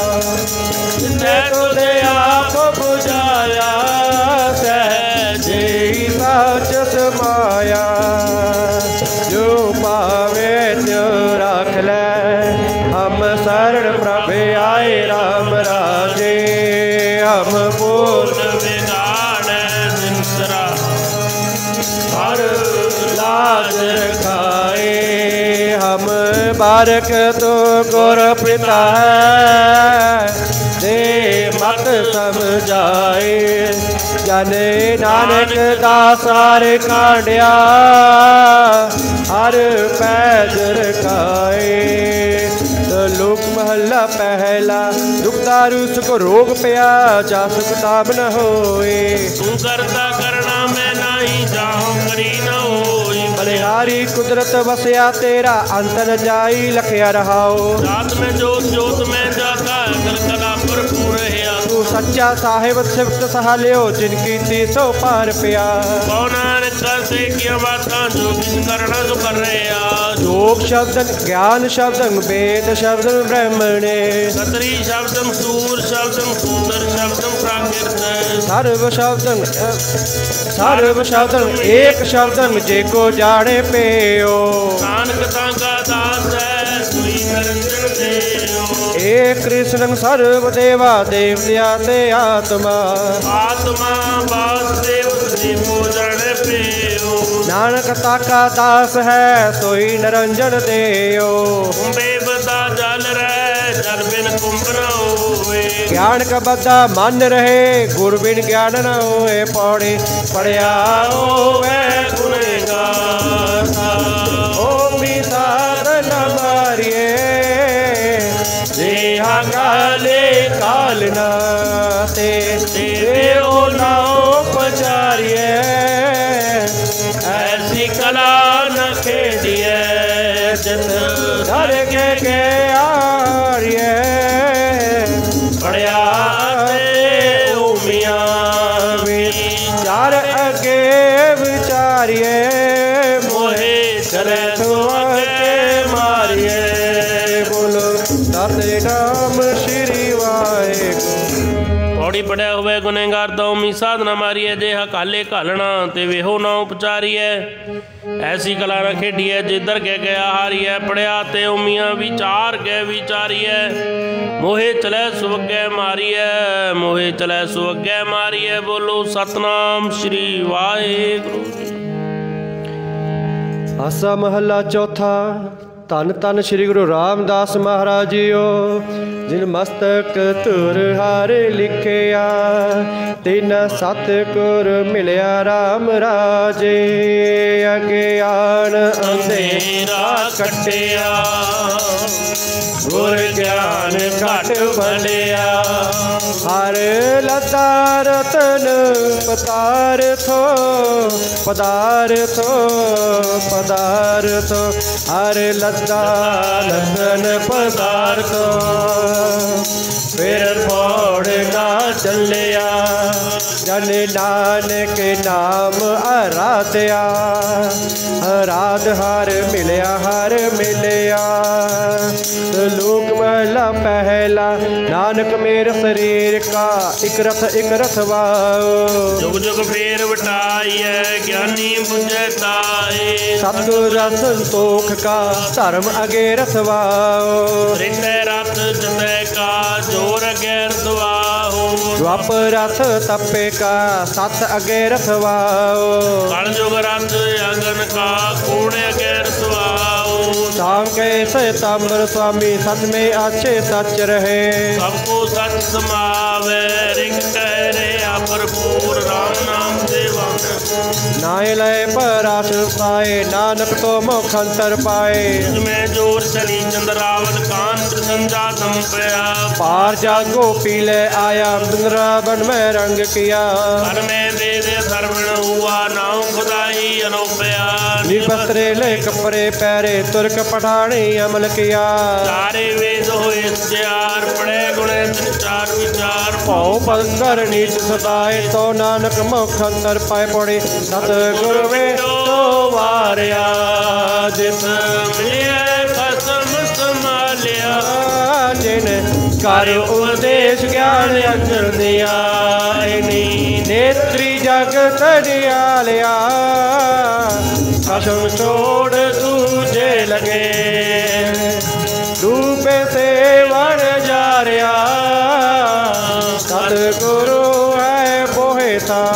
तुझे आप बुझाया। सहजे ही साच समाया। जो पावे त्यो रख ले हम शरण प्रभु आए राम राजे। हम पूर्ण बिगाड़ सिंसरा हर लाज रखाए। हम बारक तो गुर पिता है दे मत समझाए। जने नानक दासार कांडिया हर पैज रखाए। लोक महला पहला दुख दारू सुख रोग पिया जा सुख ताब न होए। तू करता करना मैं नहीं जाऊं करी न होई। बलिहारी कुदरत वसया तेरा अंत न जाई लखया रहाओ। रात में जोत जोत में जाता कल कला भरपूर है। तू सच्चा साहिब सिफत सहा लियो जिनकी थी सो पार पिया। कौन करते किया बात जो किस करना जो कर रहे आज। योग शब्दन ज्ञान शब्दन वेद शब्दन ब्रह्मणे। खत्री शब्दम सूर शब्दम सुंदर शब्दम प्राकृत। सर्व शब्दन सर्व शब्दन एक शब्दन जेको जाने पेयो। नानक तांका दास है सुई निरंजन देयो। एक कृष्ण सर्व देवा देवत्या ते आत्मा। आत्मा वासुदेव देवो जन पेयो। नानक ताका दास है सोई निरंजन देयो। कुंभे बदा जल रहे जल बिन कुंभ न होए। ज्ञान का बदा मन रहे गुर बिन ज्ञान न होए। पौड़े पढ़िया होवे गुनेगार। ओ मी साधन मारिए देहा काले काल नाते। देव नाओ पचारिए ऐसी कला न खेदिए जित डर के के आर्य। पढ़िया उमिया चार अगे विचारिए मोहे चले के मारिए। बोलो सतनाम नाम श्री वाहेगुरु। पौड़ी पढ़िया हुए गुनेगार दौमी साधना मारिए। जे हकाले घालना ते वेहो ना उपचारिए। ऐसी कला न खेडिए जिधर के गया हारिए। पढ़िया ते उमिया विचार के विचारिए। मोहे चले सुअगे मारिए मोहे चले सुअगे मारिए। बोलो सतनाम श्री वाहेगुरु। ਆਸਾ ਮਹੱਲਾ ਚੌਥਾ। ਧੰਨ ਧੰਨ ਸ੍ਰੀ ਗੁਰੂ ਰਾਮਦਾਸ ਮਹਾਰਾਜ ਜੀਓ, ਜਿਨ ਮਸਤਕ ਧੁਰ ਹਰ ਲਿਖਿਆ, ਤਿਨ ਸਤਿਗੁਰ ਮਿਲਿਆ ਰਾਮ ਰਾਜੇ, ਅਗਿਆਨ ਅੰਧੇਰਾ ਕੱਟਿਆ, ਗੁਰ ਗਿਆਨ ਘਟ ਭਲਿਆ, ਹਰ ਲਤਾ ਰਤਨ ਪਦਾਰਥੋ, ਪਦਾਰਥੋ ਪਦਾਰਥੋ, ਹਰ ਲਤਾ ਰਤਨ ਪਦਾਰਥੋ, ਫਿਰ ਫੋੜ ਨਾ ਚੱਲਿਆ, ਜਨ ਨਾਨਕ ਨਾਮ ਆਰਾਧਿਆ, ਆਰਾਧ ਹਰ ਮਿਲਿਆ ਹਰ ਮਿਲਿਆ। ਲੋਕ ਮਹਲਾ ਪਹਿਲਾ। ਨਾਨਕ ਮੇਰ ਸਰੀਰ ਕਾ ਇਕ ਰਥ ਇਕ ਰਥ ਵਾਓ, ਜੁਗ ਜੁਗ ਫੇਰ ਵਟਾਈਐ, ਗਿਆਨੀ ਬੁਝੈ ਤਾਏ, ਸਤਿਗੁਰ ਰਸ ਸੰਤੋਖ ਕਾ ਧਰਮ ਅਗੇ ਰਥਵਾਓ, ਰਿਟੈ ਰਥ ਜਤੈ ਕਾ ਜੋਰ ਅਗੈ ਰਥਵਾਓ, ਦੁਆਪ ਰਥ ਤਪੇ ਕਾ ਸਤ ਅਗੇ ਰਥਵਾਓ, ਕਲ ਜੁਗ ਰਥ ਅਗਨ ਕਾ ਕੂੜ ਅਗੈ ਰਥਵਾਓ, ਸਾਮ ਕੇ ਸਤੰਬਰ ਸੁਆਮੀ ਸਤ ਮੇ ਆਛੇ ਸੱਚ ਰਹੇ, ਸਭ ਕੋ ਸਚ ਸਮਾਵੈ, ਰਿੰਗ ਕਹਿ ਰਿਹਾ ਭਰਪੂਰ, ਰਾਮ ਨਾਮ ਦੇ ਵੰਡ, ਨਾਇ ਲੈ ਪਰਾਸ ਪਾਏ, ਨਾਨਕ ਤੋ ਮੁਖ ਅੰਤਰ ਪਾਏ, ਮੈਂ ਜੋਰ ਚਲੀ ਚੰਦਰਾਵਨ ਕਾਂਤ ਸੰਜਾ ਦੰਪਿਆ, ਪਾਰ ਜਾਗੋ ਪੀ ਲੈ ਆਇਆ, ਬਿੰਦਰਾਵਨ ਮੈਂ ਰੰਗ ਕੀਆ, ਹਰ ਮੈਂ ਵੇਦ ਸਰਵਣ ਹੁਆ, ਨਾਉ ਖੁਦਾਈ ਅਨੋਪਿਆ, ਨਿਰਬਸਰੇ ਲੈ ਕੱਪੜੇ ਪੈਰੇ, ਤੁਰਕ ਪਠਾਣੀ ਅਮਲ ਕੀਆ, ਸਾਰੇ ਵੇਦ ਹੋਏ ਸਚਿਆਰ, ਪੜ੍ਹੇ ਗੁਣੇ ਤਿਨ ਚਾਰ ਵਿਚਾਰ, ਭਉ ਪੰਦਰ ਨੀਚ ਸਦਾਏ, ਤੋ ਨਾਨਕ ਮੁਖ ਅੰਤਰ ਪਾਏ ਪੜੇ, ਸਤਿਗੁਰ ਵੇਟੋ ਵਾਰਿਆ, ਜਿਸ ਮਿਲਿਆ ਖਸਮ ਸੰਭਾਲਿਆ, ਜਿਨ ਕਰ ਉਪਦੇਸ਼ ਗਿਆਨ ਅੰਜਨ ਦਿਆ, ਇਨੀ ਨੇਤਰੀ ਜਗ ਤੜਿਆਲਿਆ, ਖਸਮ ਛੋੜ ਦੂਜੇ ਲਗੇ, ਡੂਬੇ ਤੇ ਵੜ ਜਾ ਰਿਆ, ਸਤਿਗੁਰੂ ਹੈ ਬੋਹਿ ਤਾ,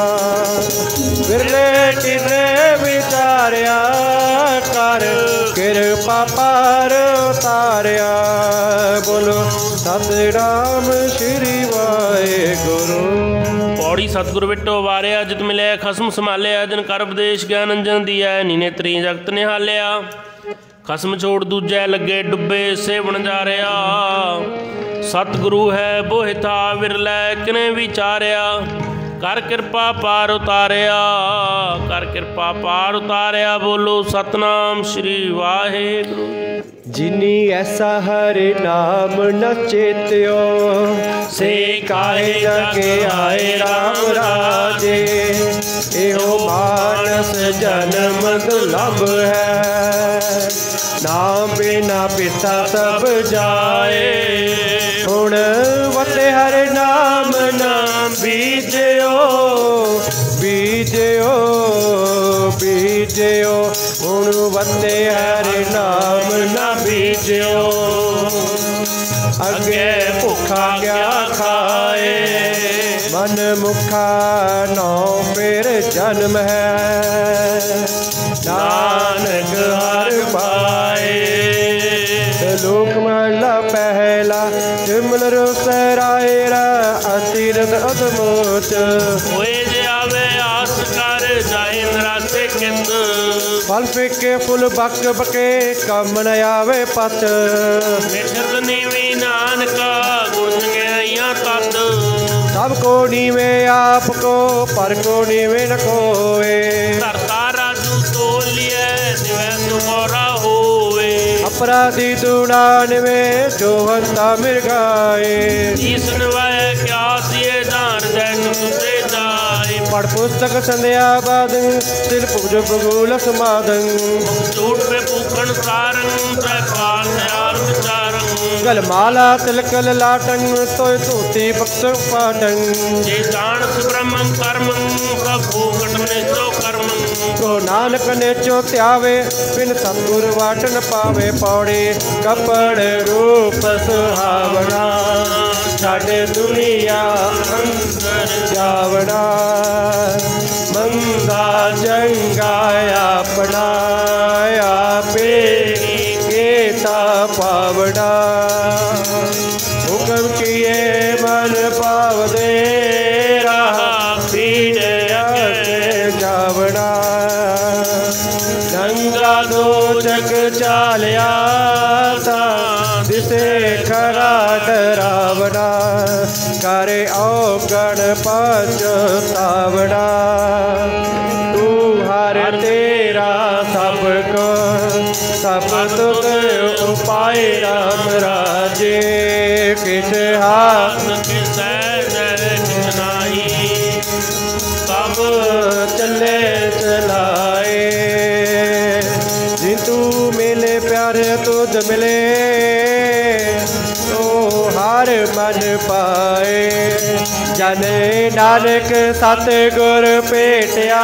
ਵਿਰਲੇ ਕਿਨੇ ਵਿਚਾਰਿਆ, ਕਰ ਕਿਰਪਾ ਪਾਰ ਉਤਾਰਿਆ, ਬੋਲੋ ਸਤਿ ਰਾਮ ਸ਼੍ਰੀ ਵਾਹਿਗੁਰੂ। ਪੌੜੀ ਸਤਿਗੁਰ ਵਿਟੋ ਵਾਰਿਆ, ਜਿਤ ਮਿਲਿਆ ਖਸਮ ਸੰਭਾਲਿਆ, ਜਿਨ ਕਰ ਉਪਦੇਸ਼ ਗਿਆਨ ਅੰਜਨ ਦੀਐ, ਨੀਨੇ ਤਰੀ ਜਗਤ ਨਿਹਾਲਿਆ, ਖਸਮ ਛੋੜ ਦੂਜੈ ਲੱਗੇ ਡੁੱਬੇ, ਸੇਵਣ ਜਾ ਰਿਆ, ਸਤਿਗੁਰੂ ਹੈ ਬੋਹਿ ਥਾ, ਵਿਰਲੇ ਕਿਨੇ ਵਿਚਾਰਿਆ, ਕਰ ਕਿਰਪਾ ਪਾਰ ਉਤਾਰਿਆ, ਕਰ ਕਿਰਪਾ ਪਾਰ ਉਤਾਰਿਆ, ਬੋਲੋ ਸਤਨਾਮ ਸ਼੍ਰੀ ਵਾਹਿਗੁਰੂ। ਜਿਨੀ ਐਸਾ ਹਰਿ ਨਾਮ ਨ ਚੇਤਿਓ, ਸੇ ਕਾਹੇ ਜਗੇ ਆਏ ਰਾਮ ਰਾਜੇ, ਇਹੋ ਮਾਨਸ ਜਨਮ ਦੁਰਲਭ ਹੈ, ਨਾਮ ਬਿਨਾ ਪਿਤਾ ਸਭ ਜਾਏ, ਹੁਣ ਵਸੇ ਹਰਿ ਨਾਮ ਨਾਮ ਬੀਜਿਓ, ਬੀਜਿਓ ਬੀਜਿਓ, ਹੁਣ ਵਸੇ ਹਰਿ ਨਾਮ ਨਾ ਬੀਜਿਓ, ਅੱਗੇ ਭੁੱਖਾ ਗਿਆ ਖਾਏ, ਮਨ ਮੁਖਾ ਨੌ ਫਿਰ ਜਨਮ ਹੈ, ਨਾਨਕ ਹਰਿ ਪਾਏ। ਲੋਕ ਮਹਲਾ ਪਹਿਲਾ। ਸਿਮਲ ਰੂਪ ਰਾਏ ਰਾ ਅਤੀਰਥ ਅਦਮੋਚ, ਹੋਏ ਜੇ ਆਵੇ ਆਸ ਕਰ ਜਾਏ ਨਰਾਤੇ ਕਿੰਦ, ਫਲ ਫਿੱਕੇ ਫੁੱਲ ਬਕ ਬਕੇ ਕੰਮ ਨ ਆਵੇ ਪਤ, ਮਿਠਤ ਨੀਵੀ ਨਾਨਕਾ ਗੁਣ ਚੰਗਿਆਈਆਂ ਤਤ, ਸਭ ਕੋ ਨੀਵੇਂ ਆਪ ਕੋ ਪਰ ਕੋ ਨੀਵੇਂ ਨ ਕੋਏ, ਧਰਤਾ ਰਾਜੂ ਤੋਲੀਐ ਦਿਵੈ ਤੁਮੋਰਾ ਹੋਵੇ, ਅਪਰਾਧੀ ਦੁਣਾਨਵੇਂ ਜੋ ਹੰਤਾ ਮਿਰਗਾਏ, ਈਸ ਨਵਾਏ ਕਿਆ ਸੀਏ ਜਾਣ ਜੈ ਤੁਤੇ ਜਾਏ, ਪੜ ਪੁਸਤਕ ਸੰਧਿਆ ਬਾਦੰ ਸਿਰ ਪੁਜ ਬਗੂਲ ਸਮਾਦੰ, ਝੂਠ ਪੇ ਭੂਖਣ ਸਾਰੰ ਤੈ ਕਾਲ ਨਿਆਰ ਵਿਚਾਰੰ, ਗਲ ਮਾਲਾ ਤਿਲਕਲ ਲਾਟੰ ਤੋਇ ਧੋਤੀ ਬਖਸ਼ ਪਾਟੰ, ਜੇ ਜਾਣਸ ਬ੍ਰਹਮੰ ਕਰਮੰ ਸਭ ਭੂਖਟ ਨਿਚੋ ਕਰਮੰ, ਕੋ ਨਾਨਕ ਨੇਚੋ ਧਿਆਵੇ ਬਿਨ ਸਤਿਗੁਰ ਵਾਟ ਨ ਪਾਵੇ, ਪੌੜੀ ਕਪੜ ਰੂਪ ਸੁਹਾਵਣਾ ਛੱਡ ਦੁਨੀਆ ਅੰਦਰ ਜਾਵਣਾ, ਮੰਦਾ ਚੰਗਾ ਆਪਣਾ ਰਾਵਣਾ ਗੰਗਾ ਦੋਜਕ ਚਾਲਿਆ ਤਾਂ ਦਿਸੇ ਖਰਾ ਡਰਾਵਣਾ ਕਰ ਔਗਣ ਪਛਤਾਵਣਾ ਤੂੰ ਹਰ ਤੇਰਾ ਸਭ ਕੋ ਸਭ ਤੁਧ ਉਪਾਏ ਰਾਮ ਰਾਜੇ ਕਿਛ ਹਾਥ ਕਿਸੈ ਨਰ ਕਿਛ ਨਾਹੀ ਸਭ ਚੱਲੇ ਚਲਾਏ ਜੀ ਤੂੰ ਮਿਲੇ ਪਿਆਰੇ ਤੁਧ ਮਿਲੇ ਤੋ ਹਰ ਮਨ ਪਾਏ ਜਨ ਨਾਨਕ ਸਤਿਗੁਰ ਭੇਟਿਆ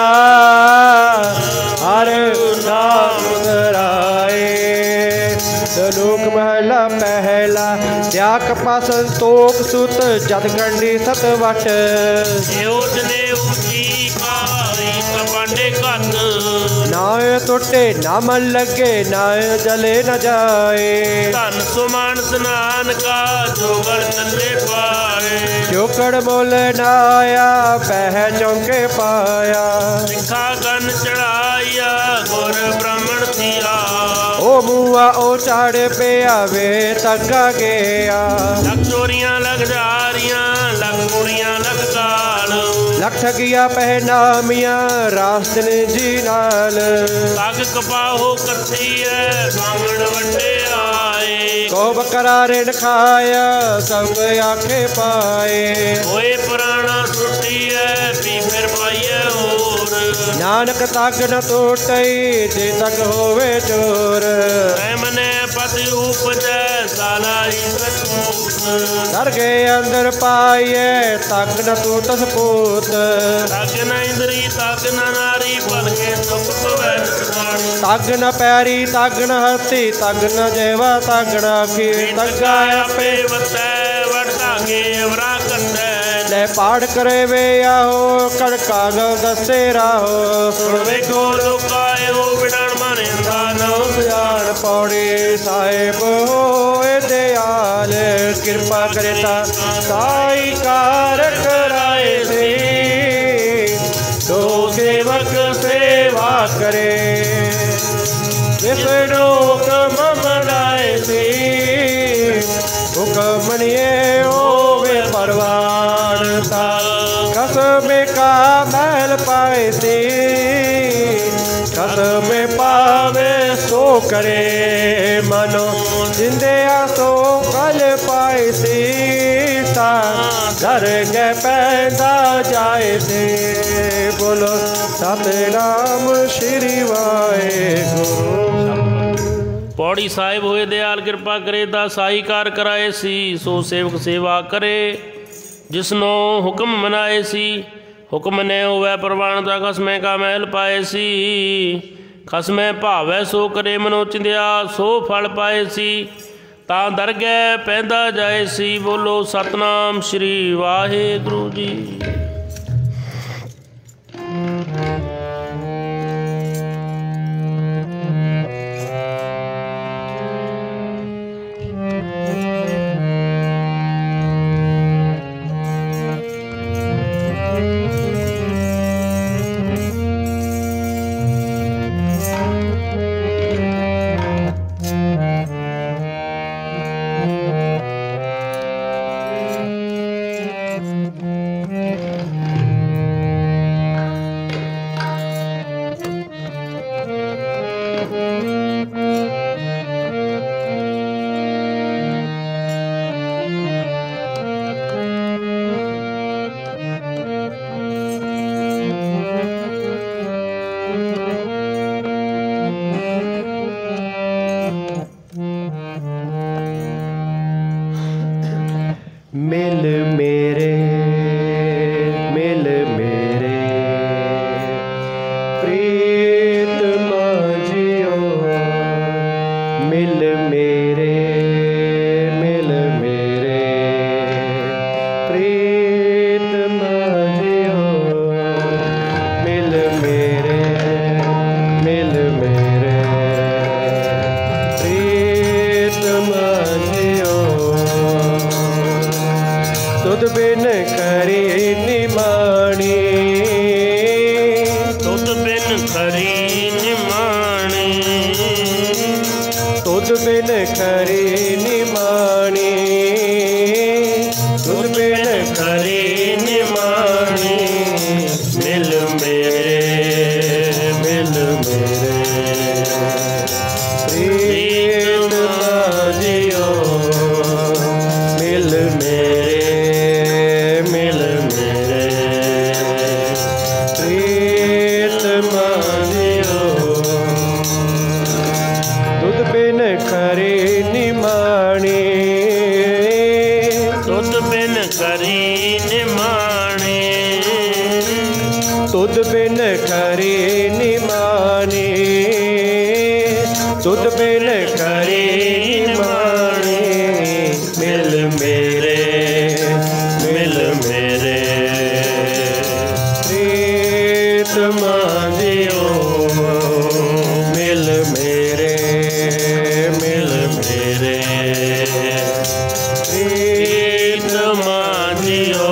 ਹਰ ਨਾਮ ਧਰਾਏ। ਸ਼ਲੋਕ ਮਹਲਾ ਪਹਿਲਾ ਤਿਆ ਕਪਾ ਸੰਤੋਖ ਸੁਤ ਜਦ ਕੰਡੀ ਸਤ ਵਟ ਇਹੋ ਜਨੇ ਉੱਚੀ ਕਾਰੀ ਕਪਾਂਡੇ ਘੱਟ ਨਾ ਟੁੱਟੇ ਨਾ ਮਨ ਲੱਗੇ ਨਾ ਜਲੇ ਨ ਜਾਏ ਧਨ ਸੁਮਾਨ ਸਨਾਨ ਕਾ ਜੋਗੜ ਚੱਲੇ ਪਾਏ ਚੋਕੜ ਮੁੱਲ ਨਾ ਆਇਆ ਪਹਿ ਚੌਂਕੇ ਪਾਇਆ ਸਿੱਖਾ ਗਨ ਚੜਾਇਆ ਗੁਰ ਬ੍ਰਾਹਮਣ ਥੀਆ ਉਹ ਮੂਆ ਉਹ ਚੜ ਪਿਆ ਵੇ ਤੱਕਾ ਗਿਆ ਲੱਖ ਚੋਰੀਆਂ ਲੱਖ ਜਾਰੀਆਂ ਲੱਖ ਕੁੜੀਆਂ ਲੱਖ ਕਾਲ ਲੱਖ ਠਗੀਆਂ ਪਹਿਨਾਮੀਆਂ ਰਾਸਤਨ ਜੀ ਨਾਲ ਤਗ ਕਪਾਹੋ ਕੱਥੀ ਐ ਬਾਹਮਣ ਵੱਡੇ ਆਏ ਕੋ ਬਕਰਾ ਰਿਣ ਖਾਇਆ ਸਭ ਆਖੇ ਪਾਏ ਹੋਏ ਪੁਰਾਣਾ ਟੁੱਟੀ ਐ ਪੀ ਫਿਰ ਪਾਈਐ ਹੋਰ ਨਾਨਕ ਤੱਕ ਨ ਟੁੱਟਈ ਜੇ ਤੱਕ ਹੋਵੇ ਚੋਰ ਐ ਮਨੇ ਪਤਿ ਉਪਜੈ ਸਾਲਾ ਈਸਤ ਦਰਗੇ ਅੰਦਰ ਪਾਈਏ ਤੱਕ ਨ ਟੁੱਟ ਸਪੂਤ ਤਗ ਨ ਇੰਦਰੀ ਤਗ ਨ ਨਾਰੀ ਭਲਕੇ ਸੁਖ ਪਵੈ ਨਿਸਰਾਣੀ ਤੱਗ ਨ ਪੈਰੀ ਤੱਗ ਨ ਹੱਥੀ ਤੱਗ ਨ ਜੇਵਾ ਤੱਗ ਨ ਆਖੀ ਤੱਗਾ ਆਪੇ ਵਤੈ ਵਡਾਗੇ ਅਵਰਾ ਕੰਡੈ ਲੈ ਪਾੜ ਕਰੇ ਵੇ ਆਹੋ ਕੜਕਾ ਗਲ ਦੱਸੇ ਰਾਹੋ ਸੁਣਵੇ ਕੋ ਲੋਕਾਏ ਉਹ ਵਿਡਣ ਮਾਨੇ ਨਾਮ ਜਾਣ ਪੌੜੀ ਸਾਹਿਬ ਹੋਏ ਦਿਆਲ ਕਿਰਪਾ ਕਰੇ ਤਾ ਸਾਈ ਕਾਰ ਕਰਾਏ ਸੀ ਸੋ ਸੇਵਕ ਸੇਵਾ ਕਰੇ ਜਿਸ ਲੋਕ ਮਨਾਏ ਸੀ ਹੁਕਮਣੀਏ ਹੋਵੇ ਪਰਵਾਨ ਤਾ ਕਸਮੇ ਕਾ ਮਹਿਲ ਪਾਏ ਸੀ ਕਸਮੇ ਪਾਵੇ ਸੋ ਕਰੇ ਮਨੋ ਜਿੰਦਿਆ ਸੋ ਕਲ ਪਾਏ ਸੀ ਤਾਂ ਦਰ ਗਏ ਪੈਦਾ ਜਾਏ ਸੀ ਬੋਲੋ ਸਤਿਨਾਮ ਸ਼੍ਰੀ ਵਾਹਿਗੁਰੂ। ਪੌੜੀ ਸਾਹਿਬ ਹੋਏ ਦਿਆਲ ਕਿਰਪਾ ਕਰੇ ਦਾ ਸਾਈ ਕਾਰ ਕਰਾਏ ਸੀ ਸੋ ਸੇਵਕ ਸੇਵਾ ਕਰੇ ਜਿਸਨੋਂ ਹੁਕਮ ਮਨਾਏ ਸੀ ਹੁਕਮ ਨੇ ਹੋਵੇ ਪ੍ਰਵਾਨ ਦਾ ਖਸਮੇ ਕਾ ਮਹਿਲ ਪਾਏ ਸੀ ਖਸਮੇ ਭਾਵੈ ਸੋ ਕਰੇ ਮਨੋ ਚਿੰਦਿਆ ਸੋ ਫਲ ਪਾਏ ਸੀ ਤਾਂ ਦਰਗਹਿ ਪੈਂਦਾ ਜਾਏ ਸੀ ਬੋਲੋ ਸਤਨਾਮ ਸ਼੍ਰੀ ਵਾਹਿਗੁਰੂ ਜੀ। मेरे मिल मेरे प्रीत माझियो मिल मेरे मिल मेरे प्रीत माझियो दुध बिन खरी निमाणी दुध बिन खरी निमाणी दुध बिन खरी निमाणी दुध बिन खरी निमाणी मिल मेरे मिल मेरे प्रीत माझियो मिल मेरे मिल मेरे प्रीत माझियो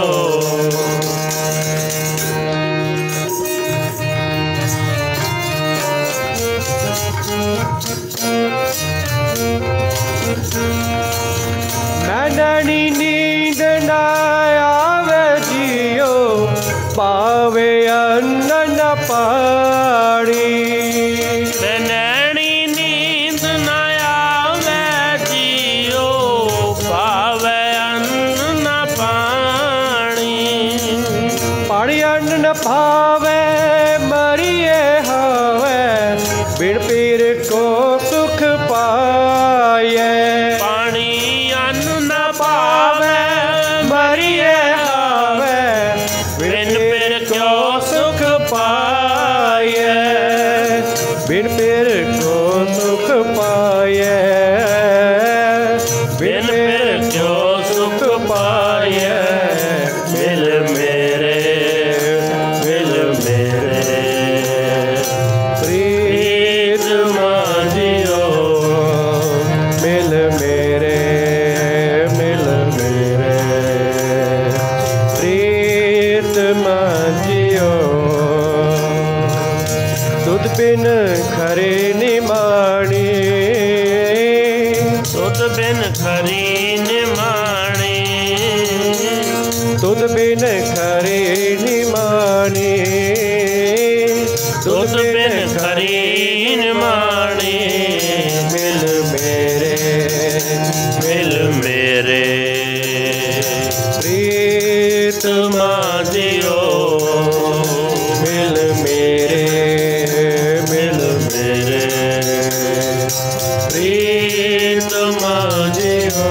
मैननी नींद न आवे जियो पावे अन्न न पानी मैननी नींद न आवे जियो पावे अन्न न पानी पानी अन्न न पावे मरिए हावे बिन पीर को सुख पाए पानी अन्न न पावे मरिए हावे बिन पीर को सुख पाए बिन पीर को सुख पाए बिन पीर को सुख पाए मिल मेरे मिल मेरे प्रीत माझियो मिल मेरे मिल मेरे प्रीत माझियो दुध बिन खरी निमाणी दुध बिन खरी निमाणी दुध बिन खरी निमाणी दुध बिन खरी निमाणी मिल मेरे मिल मेरे प्रीत माझियो मिल मेरे मिल मेरे प्रीत माझियो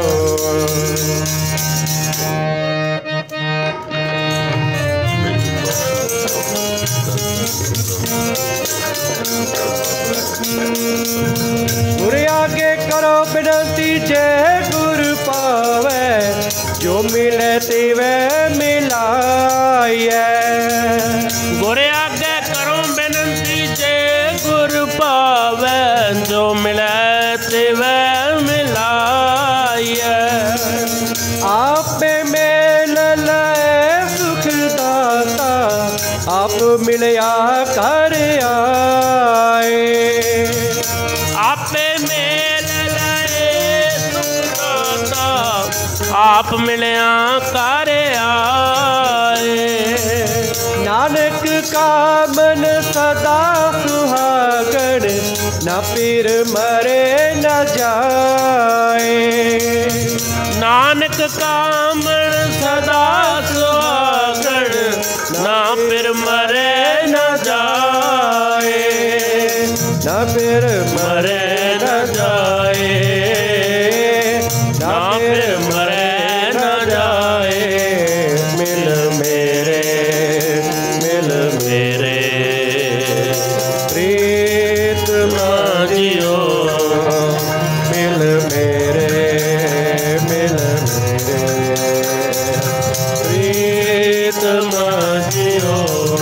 गुरु आगे करो बिनती जय गुरु पावे जो मिले तिवे मिलाए गुरु आगे करो बिनती जय गुरु पावे जो मिले तिवे मिलाए आप मेल लय सुख दाता आप मिलया कर आए आप मेल लय सुख दाता आप मिलया कर आए नानक का मन सदा सुहागण न पीर मरे न जाए नानक का मन सदा सुहागण ना पीर मरे न जाए ना पीर मरे न जाए ना पीर मरे न जाए मिल मेरे मिल मेरे प्रीत माझियो मिल मेरे मिल मेरे प्रीत माझियो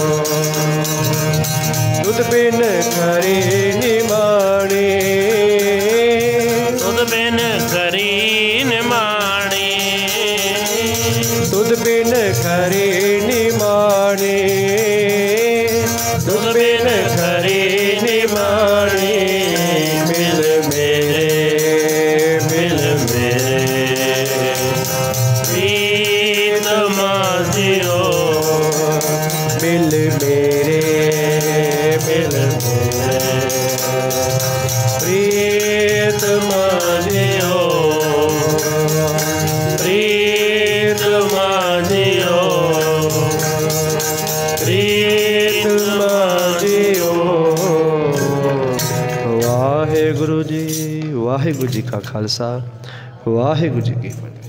दुध बिन खरी निमाणी दुध बिन खरी निमाणी दुध बिन खरी निमाणी दुध बिन खरी निमाणी मिल मेरे मिल मेरे प्रीत माझियो मिल मेरे ਮਿਲ ਮਿਲੇ ਪ੍ਰੀਤ ਮਾਨਿਓ ਪ੍ਰੀਤ ਮਾਨਿਓ ਪ੍ਰੀਤ ਮਾਨਿਓ। ਵਾਹਿਗੁਰੂ ਜੀ ਵਾਹਿਗੁਰੂ ਜੀ ਕਾ ਖਾਲਸਾ ਵਾਹਿਗੁਰੂ ਜੀ ਕੀ ਫਤਿਹ।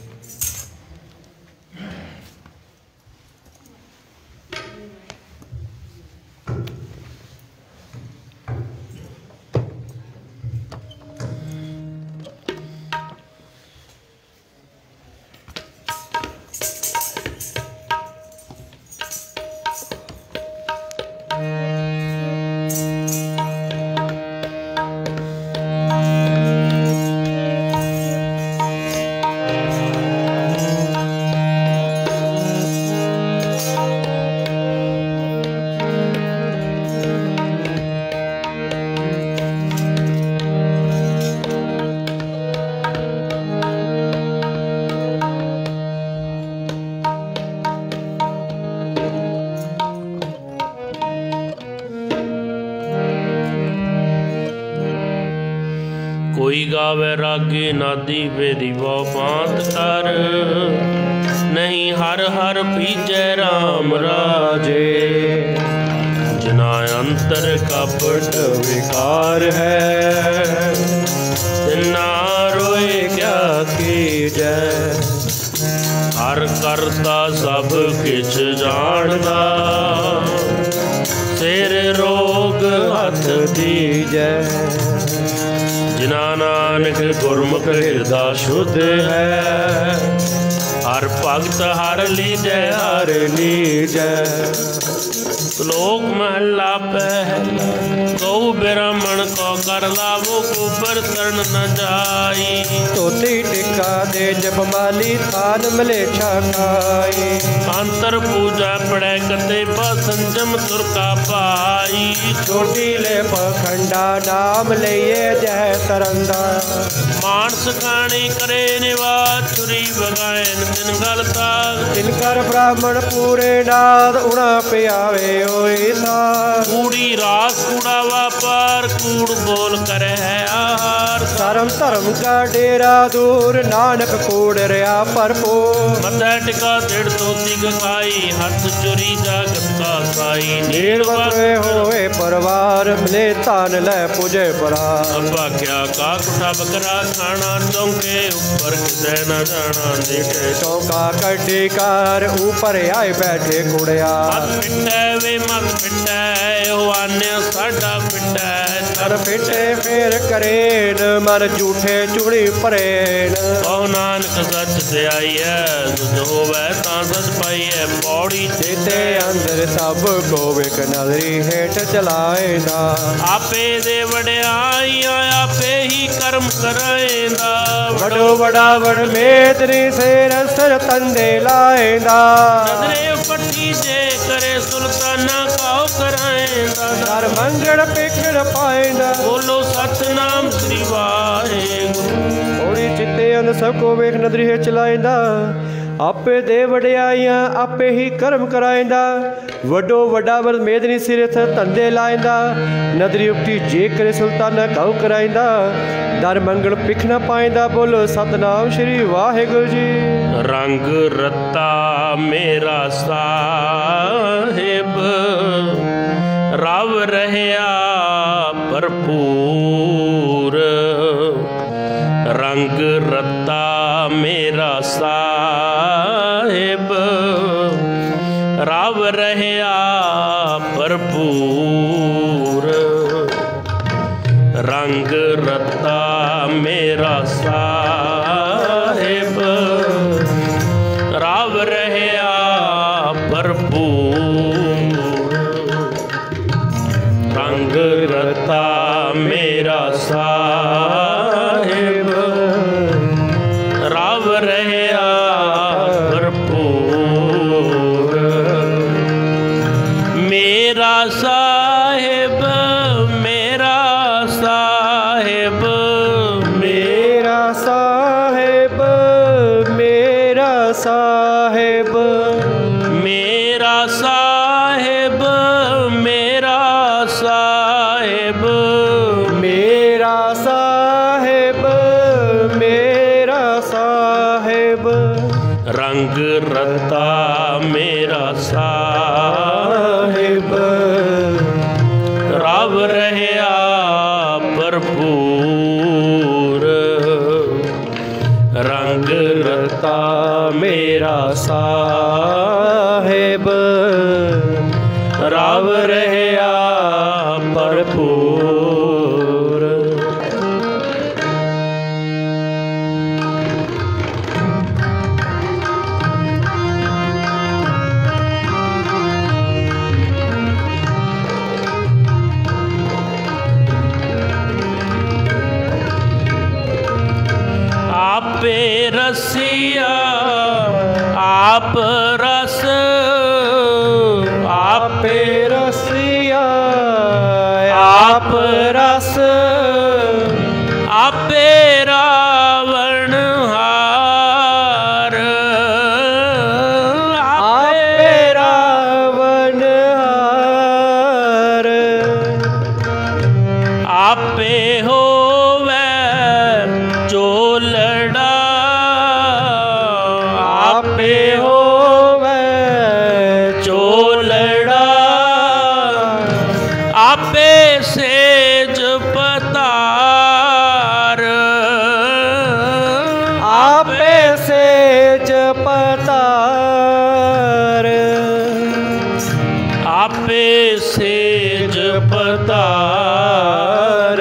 कोई गावे रागे नादी वेदी वो पांत कर नहीं हर हर पीजे राम राजे जिना अंतर कपट विकार है तिना रोए क्या कीजै हर करता सब किछ जानदा सिर रोग हथ दीजै जिना नानक गुरमुख हिरदा शुद्ध है हर भगत हर लीजै हर लीजै। श्लोक महला पहला गौ ब्राह्मण को कर लावो गोबर शरण न जाई धोती टिक्का दे जप माली थान मलेच्छा खाई अंतर पूजा पड़े कते संजम तुरका पाई छोटी ले पखंडा नाम लइए जय तरंदा मानस खानी करे निवाज छुरी बगायन दिन गलता जिनकर ब्राह्मण पूरे नाद उड़ा पियावे होई सा कूड़ी रास कूड़ा व्यापार कूड़ बोल करे है आहार धर्म धर्म का डेरा दूर नानक कूड़ रहा भरपूर मथा टिका तिड़ तोती खाई हथ चुरी जागत का साई निर्वरे होए परिवार मिले तान ले पूजे परा अब्बा क्या का कुठा बकरा खाना चौके ऊपर किसे न जाना देखे चौका कड्डी कार ऊपर आए बैठे कुड़िया मत पिटे वे मत पिटे आने साडा पिटे कर पिटे फेर करेन मन झूठे चूड़ी परेन कहो नानक सच से आई है तुझ होवे तां सच पाई है पौड़ी तेते अंदर सब को विक नजरी हेठ चलाएंदा आपे दे वड्याइयां आपे ही कर्म कराएंदा वडो वडा वड मेदरी सिर सिर तंदे लाएंदा नजरे पट्टी जे करे सुल्ताना काओ कराएंदा दर मंगल पिकड़ पाएंदा बोलो सतनाम श्री वाहेगुरु थोड़ी चित्ते अंद सबको वेख नजरी हेठ चलाएंदा आपे दे वड्याइयां आपे ही कर्म कराएंदा वडो वडा वर मेदनी सिर थ धंधे लाएंदा नदरी उपटी जे करे सुल्ताना काऊ कराएंदा दर मंगल पिख न पाएंदा बोलो सतनाम श्री वाहेगुरु जी। रंग रत्ता मेरा साहिब रव रहया भरपूर रंग रत्ता मेरा साहिब रव रहया भरपूर रंग रत्ता मेरा साहिब रव रहया भरपूर रंग रत्ता मेरा साहिब रव रहया भरपूर मेरा साहिब मेरा साहिब मेरा साहिब मेरा साहिब मेरा साहिब मेरा ਸਾਹਿਬ ਰਵ ਰਹਿਆ ਭਰਪੂਰ। आपे रसिया आप रस आपे रसिया आप रस आपे रावण हार आपे रावण हार आपे होवे चोलड़ा आपे होवे चोलड़ा आपे सेज पतार आपे सेज पतार आपे सेज पतार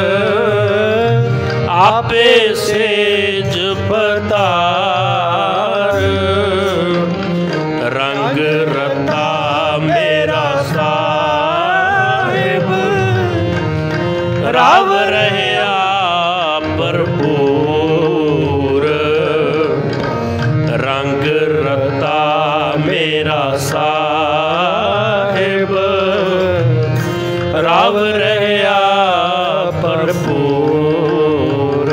आपे सेज पतार रंग रता मेरा साहिब रव रहया भरपूर। रंग रता मेरा साहिब रव रहया भरपूर।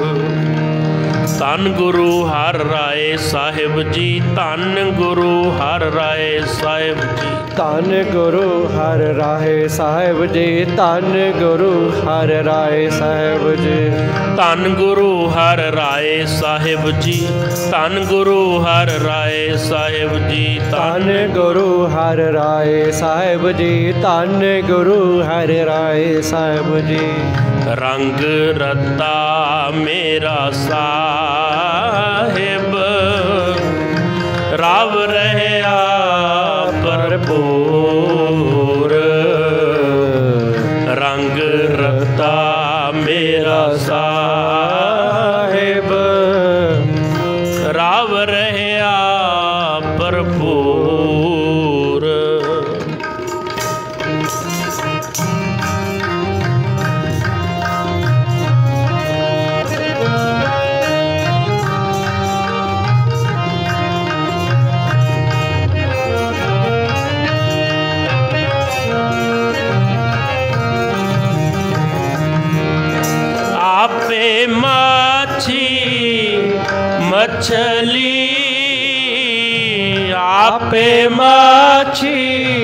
ਧੰਨ ਗੁਰੂ ਹਰਿ ਰਾਏ ਸਾਹਿਬ ਜੀ, ਧੰਨ ਗੁਰੂ ਹਰਿ ਰਾਏ ਸਾਹਿਬ ਜੀ। ਧੰਨ ਗੁਰੂ ਹਰਿ ਰਾਏ ਸਾਹਿਬ ਜੀ, ਧੰਨ ਗੁਰੂ ਹਰਿ ਰਾਏ ਸਾਹਿਬ ਜੀ। ਧੰਨ ਗੁਰੂ ਹਰਿ ਰਾਏ ਸਾਹਿਬ ਜੀ, ਧੰਨ ਗੁਰੂ ਹਰਿ ਰਾਏ ਸਾਹਿਬ ਜੀ। ਧੰਨ ਗੁਰੂ ਹਰਿ ਰਾਏ ਸਾਹਿਬ ਜੀ, ਧੰਨ ਗੁਰੂ ਹਰਿ ਰਾਏ ਸਾਹਿਬ ਜੀ। ਰੰਗ ਰਤਾ ਮੇਰਾ ਸਾਹਿਬ ਰਵ ਰਹਿਆ ਭਰਪੂਰ। ਰੰਗ ਰਤਾ ਮੇਰਾ ਸਾਹਿਬ ਰਵ ਰਹਿਆ ਭਰਪੂਰ। आपे माछी मछली आपे माछी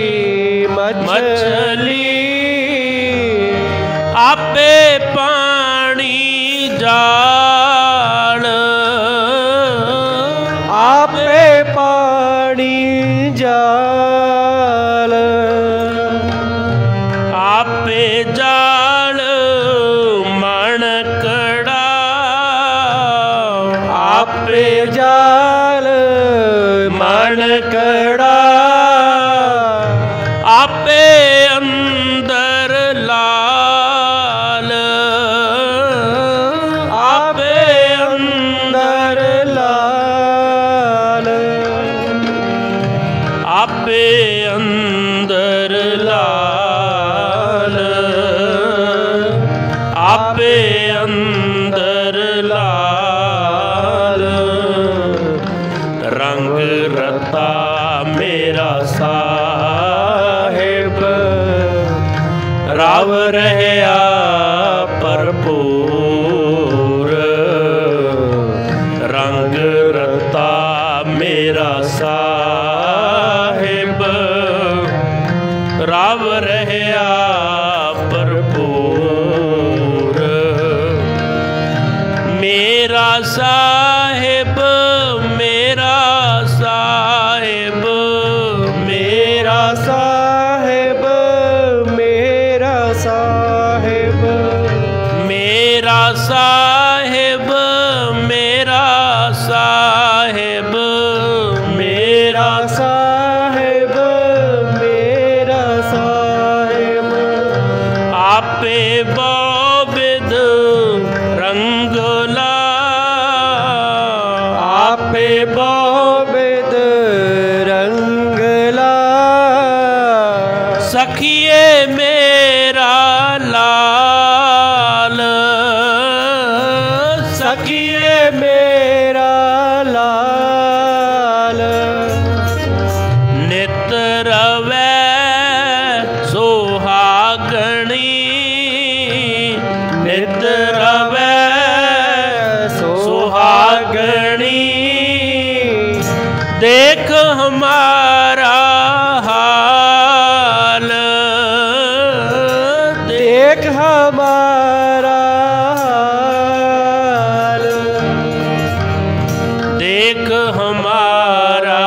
मछली आपे पानी जाल आपे पानी जाल आपे जाल मणकड़ा आपे जाल मणकड़ा आपे अंदर लाल आपे अंदर लाल आपे अंदर लाल आपे अंदर लाल। रंग रता मेरा साहिब रव रहया भरपूर। रंग रता मेरा साहिब रव रहया भरपूर। मेरा साहिब मेरा साहिब मेरा साहिब मेरा साहिब मेरा साहिब मेरा साहिब सखिए मेरा लाल, सखिए मेरा लाल, नित रवै सुहागणी, नित रवै सुहागणी, देख हमारा हाल, देख हमारा हाल, देख हमारा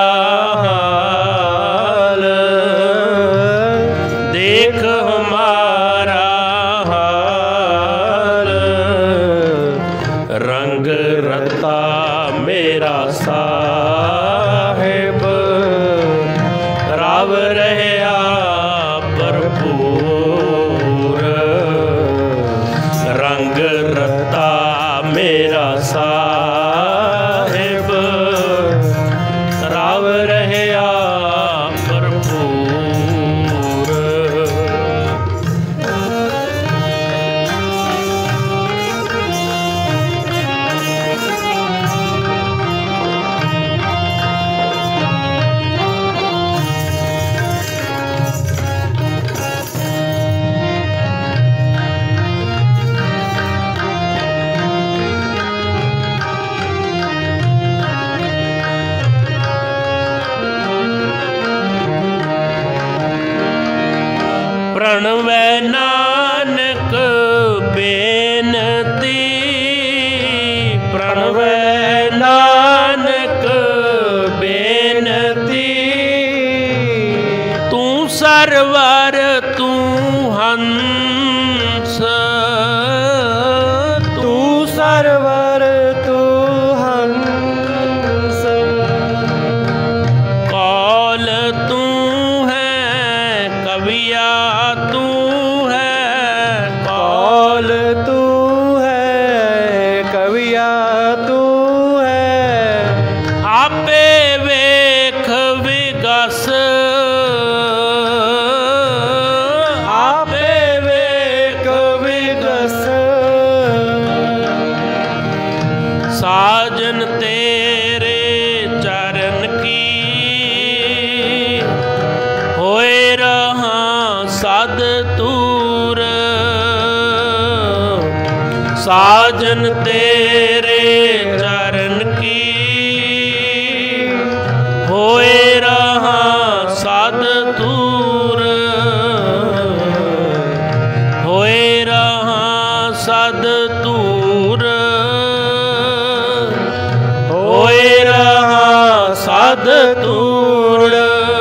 हाल, देख हमारा हाल, रंग रता मेरा साहिब, राव रहया भरपूर, रंग रता मेरा साहिब, राव रहया भरपूर। प्रणवै नानक बेनती, प्रणवै नानक बेनती, तू सरवर तू हंस, तू सरवर तू हंस, कौल तू है कविया तू है, कौल तू है कविया तू है, आपे वेख विगस, आपे वेख विगस, साजन तेरे चरण की होए रहा सद दूर, साजन तेरे चरण की होए रहा सद दूर, होए रहा सद दूर, होए रहा सद दूर,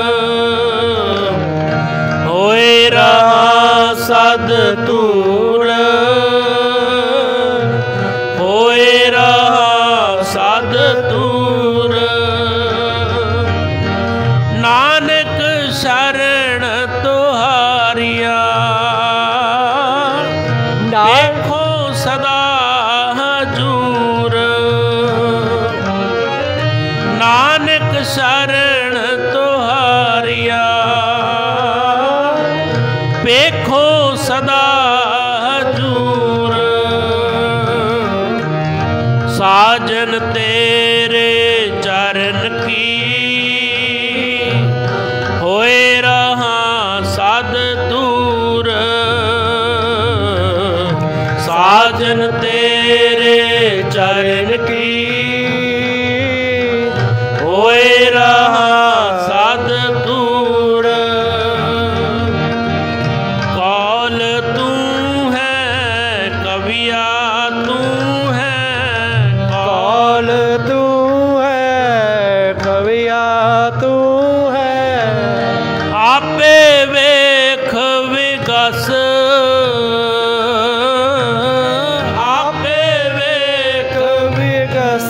होए रहा सद दूर, होए रहा सद दूर। नानक शरण तुहारिया, देखो सदा हजूर, नानक शरण तुहारिया, देखो सदा हजूर, साजन तेरे चरण की होए रहा सद दूर, साजन तेरे चरण की होए रहा सद दूर, कौल तू है कविया तू है, कौल तू है कविया तू है, आपे वेख विगस, आपे वेख विगस,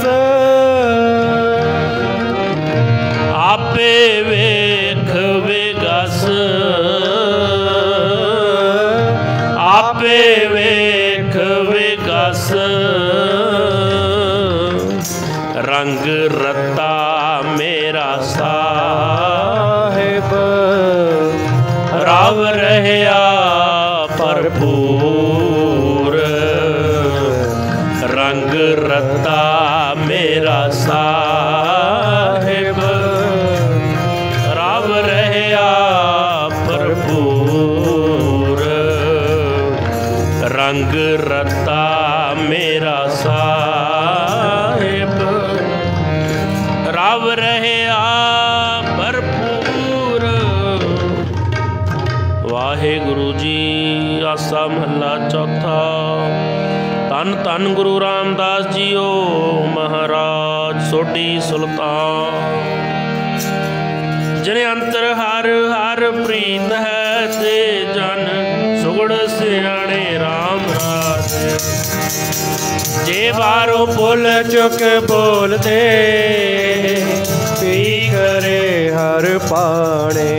आपे वेख विगस, आपे वेख विगस, रंग रता मेरा साहिब, राव रहे ਰਹਿਆ ਭਰਪੂਰ ਰੰਗ ਰਤਾ ਮੇਰਾ ਸਾਹਿਬ ਰਵ ਰਹਿਆ ਭਰਪੂਰ ਰੰਗ ਰਤਾ ਮੇਰਾ ਸਾਹਿਬ ਰਵ ਰਹਿਆ ਭਰਪੂਰ। ਵਾਹਿਗੁਰੂ ਜੀ। ਆਸਾ ਮਹੱਲਾ ਚੌਥਾ। ਧੰਨ ਧੰਨ ਗੁਰੂ ਰਾਮਦਾਸ ਜੀਓ ਮਹਾਰਾਜ ਸੋਢੀ ਸੁਲਤਾਨ। ਜਿਨੇ ਅੰਤਰ ਹਰ ਹਰ ਪ੍ਰੀਤ ਹੈ ਤੇ ਜਨ ਸੁਗੜ ਸਿਆਣੇ ਰਾਮ ਰਾਜ। ਜੇ ਬਾਰੋਂ ਭੁੱਲ ਚੁੱਕ ਬੋਲਦੇ ਪੀ ਕਰੇ ਹਰ ਪਾਣੇ।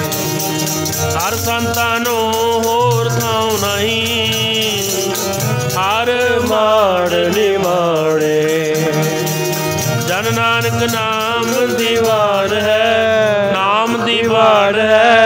ਹਰ ਸੰਤਾਂ ਨੂੰ ਹੋਰ ਥਾਂ ਨਹੀਂ ਹਰ ਮਾੜ ਨਿਮਾਣੇ। ਜਨ ਨਾਨਕ ਨਾਮ ਦੀਵਾਨ ਹੈ ਨਾਮ ਦੀਵਾਨ ਹੈ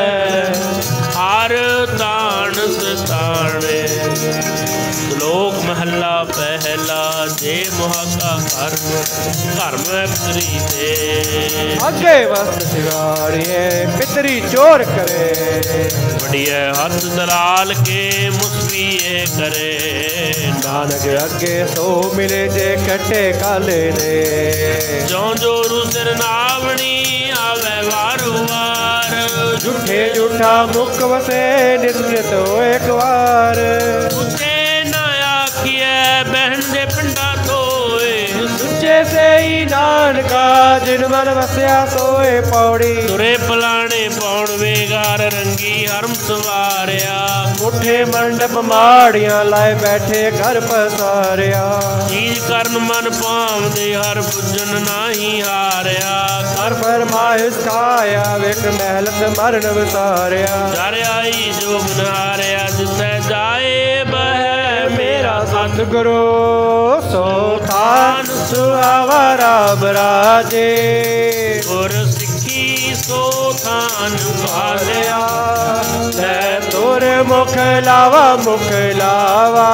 ਹਰ ਤਾਣ ਸਤਾਣੇ। ਸ਼ਲੋਕ ਮਹੱਲਾ ਪਹਿਲਾ। ਜੇ ਮੁਹਾਕਾ ਕਰ ਘਰ ਮੈਂ ਪਿਤਰੀ ਦੇ ਅੱਗੇ ਵਸਤ ਸਿਵਾੜੀਏ ਪਿਤਰੀ ਚੋਰ ਕਰੇ। ਵਡੀਏ ਹੱਥ ਦਲਾਲ ਕੇ ਮੁਸਵੀਏ ਕਰੇ। ਨਾਨਕ ਅੱਗੇ ਸੋ ਮਿਲੇ ਜੇ ਕੱਟੇ ਕਾਲੇ ਨੇ। ਜੋ ਜੋ ਰੁਦਰ ਨਾਵਣੀ ਆਵੇ ਵਾਰੂ ਵਾਰ। ਝੂਠੇ ਝੂਠਾ ਮੁੱਖ ਵਸੇ ਨਿਤ ਨਿਤ ਇੱਕ ਵਾਰ। ਉੱਤੇ ਨਾ ਆਖੀਐ ਬਹਿਣ ਦੇ ਪਿੰਡਾ ਧੋਏ। ਸੁੱਚੇ ਸਈ ਨਾਨਕਾ ਜਿਨ ਮਨ ਵਸਿਆ ਸੋਏ ਪੌੜੀ। ਤੁਰੇ ਪਲਾਣੇ ਪਾਉਣ ਵੇਗਾਰ ਰੰਗੀ ਹਰਮ ਸਵਾਰਿਆ। ਮੁੱਠੇ ਮੰਡਪ ਮਾੜੀਆਂ ਲਾਏ ਬੈਠੇ ਘਰ ਪਸਾਰਿਆ। ਚੀਜ਼ ਕਰਨ ਮਨ ਭਾਵਦੇ ਹਰ ਪੁੱਜਣ ਨਾਹੀ ਹਾਰਿਆ। ਹਰ ਫਰਮਾਇਸ਼ ਖਾਇਆ ਵੇਖ ਮਹਿਲਤ ਮਰਨ ਵਿਸਾਰਿਆ। ਜਰ ਆਈ ਜੋ ਬਨਾਰਿਆ ਜਿੱਥੇ ਜਾਏ ਬਹਿ ਮੇਰਾ ਸਤਿਗੁਰੂ ਸੋ ਥਾਨ ਸੁਹਾਵਾ ਰਾਮ ਰਾਜੇ। ਗੁਰ ਸਿੱਖੀ ਸੋ ਥਾਨ ਭਾਲਿਆ। ਲੈ ਤੁਰ ਮੁਖ ਲਾਵਾ ਮੁਖ ਲਾਵਾ।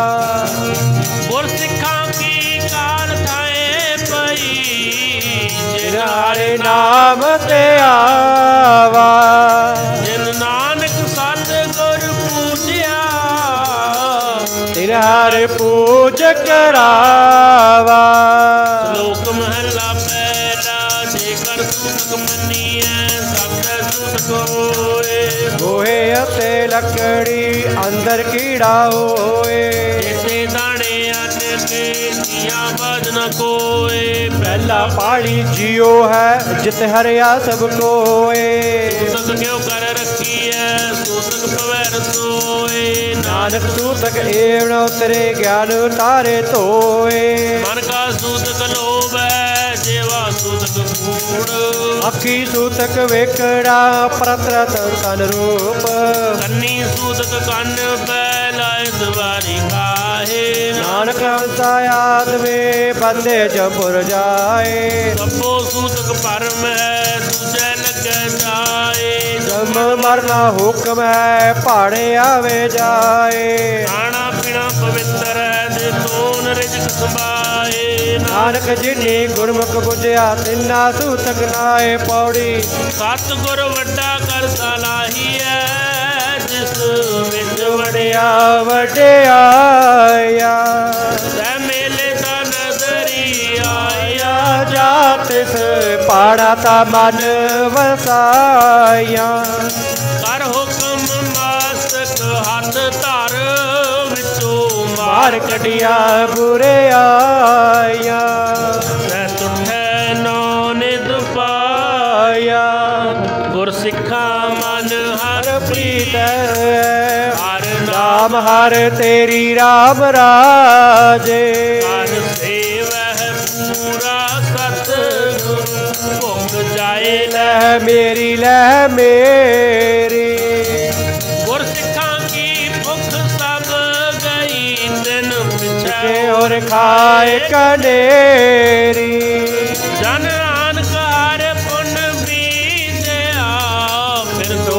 ਗੁਰ ਸਿੱਖਾਂ ਕੀ ਕਾਲ ਥਾਏ ਪਈ। ਜਿਨਾਰੇ ਨਾਮ ਤੇ ਆਵਾ। ਜਿਨ ਨਾਨਕ ਸਤਿਗੁਰ ਪੂਜਿਆ। ਤਿਨ ਹਰ ਪੂਜ ਕਰਾਵਾ। ਸ਼ਲੋਕ ਮਹੱਲਾ ਪਹਿਲਾ। ਜੇਕਰ ਸੂਤਕ ਮੰਨੀਐ ਸਤਿ ਸੂਤਕ ਹੋਏ। ਗੋਹੇ ਅਤੇ ਲੱਕੜੀ ਅੰਦਰ ਕੀੜਾ ਹੋਏ। ਇਸੇ ਦਾਣੇ ਅੰਨ ਕੇ ਦੀਆਂ ਬਾਝ ਨ ਕੋਏ। ਪਹਿਲਾ ਪਾਣੀ ਜਿਉ ਹੈ ਜਿਤ ਹਰਿਆ ਸਭ ਕੋਏ। ਸੂਤਕ ਕਿਉ ਕਰ ਰੱਖੀਐ ਸੂਤਕ ਪਵੈ ਰਸੋਏ। ਨਾਨਕ ਸੂਤਕ ਏਵ ਨ ਉਤਰੇ ਗਿਆਨ ਤਾਰੇ ਧੋਏ। ਮਨ ਕਾ ਸੂਤਕ ਲੋਭ ਹੈ ਜੇਵਾ ਸੂਤਕ ਕੂੜ। ਅੱਖੀ ਸੂਤਕ ਵੇਖੜਾ ਪ੍ਰਤਰਤ ਤਨ ਰੂਪ। ਕੰਨੀ ਸੂਤਕ ਕੰਨ ਪੈ ਲਾਇ ਦਵਾਰੀ ਕਾਹੇ। ਨਾਨਕ ਹੰਸਾ ਆਦਮੇ ਬੰਦੇ ਜਪੁਰ ਜਾਏ। ਸਭੋ ਸੂਤਕ ਭਰਮ ਹੈ ਦੂਜੇ ਲੱਗੇ ਜਾਏ। ਜਮ ਮਰਨਾ ਹੁਕਮ ਹੈ ਭਾੜੇ ਆਵੇ ਜਾਏ। ਖਾਣਾ ਪੀਣਾ ਪਵਿੱਤਰ ਹੈ ਦੇ ਤੋਨ ਰਿਜਕ ਸੰਭਾਏ। ਨਾਨਕ ਜਿਨੀ ਗੁਰਮੁਖ ਬੁਝਿਆ ਤਿੰਨਾ ਸੂਤਕ ਨਾਏ ਪੌੜੀ। ਸਤਿਗੁਰ ਵੱਡਾ ਕਰ ਸਲਾਹੀ ਹੈ ਜਿਸ ਵਿੱਚ ਵੜਿਆ ਵਡਿਆਇਆ। ਤੈ ਮੇਲੇ ਦਾ ਨਜ਼ਰੀ ਆਇਆ। ਜਾ ਤਿਸ ਪਾੜਾ ਤਾ ਮਨ ਵਸਾਇਆ। ਕਰ ਹੁਕਮ ਮਸਤਕ ਹੱਥ ਧਰ ਵਿੱਚੋਂ ਮਾਰ ਕੱਢਿਆ ਬੁਰੇ ਆਇਆ। ਮੈਂ ਤੁਠੈ ਨੌ ਨਿਦ ਪਾਇਆ। ਗੁਰ ਸਿੱਖਾ ਮਨ ਹਰ ਪ੍ਰੀਤ ਹਰ ਨਾਮ ਹਰ ਤੇਰੀ ਰਾਮ ਰਾਜੇ। ਹਰ ਸੇਵਹਿ ਪੂਰਾ ਸਤਿਗੁਰ ਭੁਖ ਜਾਏ ਲੈ ਮੇਰੀ ਲੈ ਮੇਰੀ। ਗੁਰ ਸਿੱਖਾਂ ਕੀ ਭੁਖ ਸਭ ਗਈ ਦਿਨ ਪਿਛੈ। ਹੋਰ ਖਾਏ ਕਨੇਰੀ। ਜਨ ਨਾਨਕ ਹਰਿ ਪੁੰਨ ਬੀਜਿਆ ਫਿਰ ਟੋਟੇ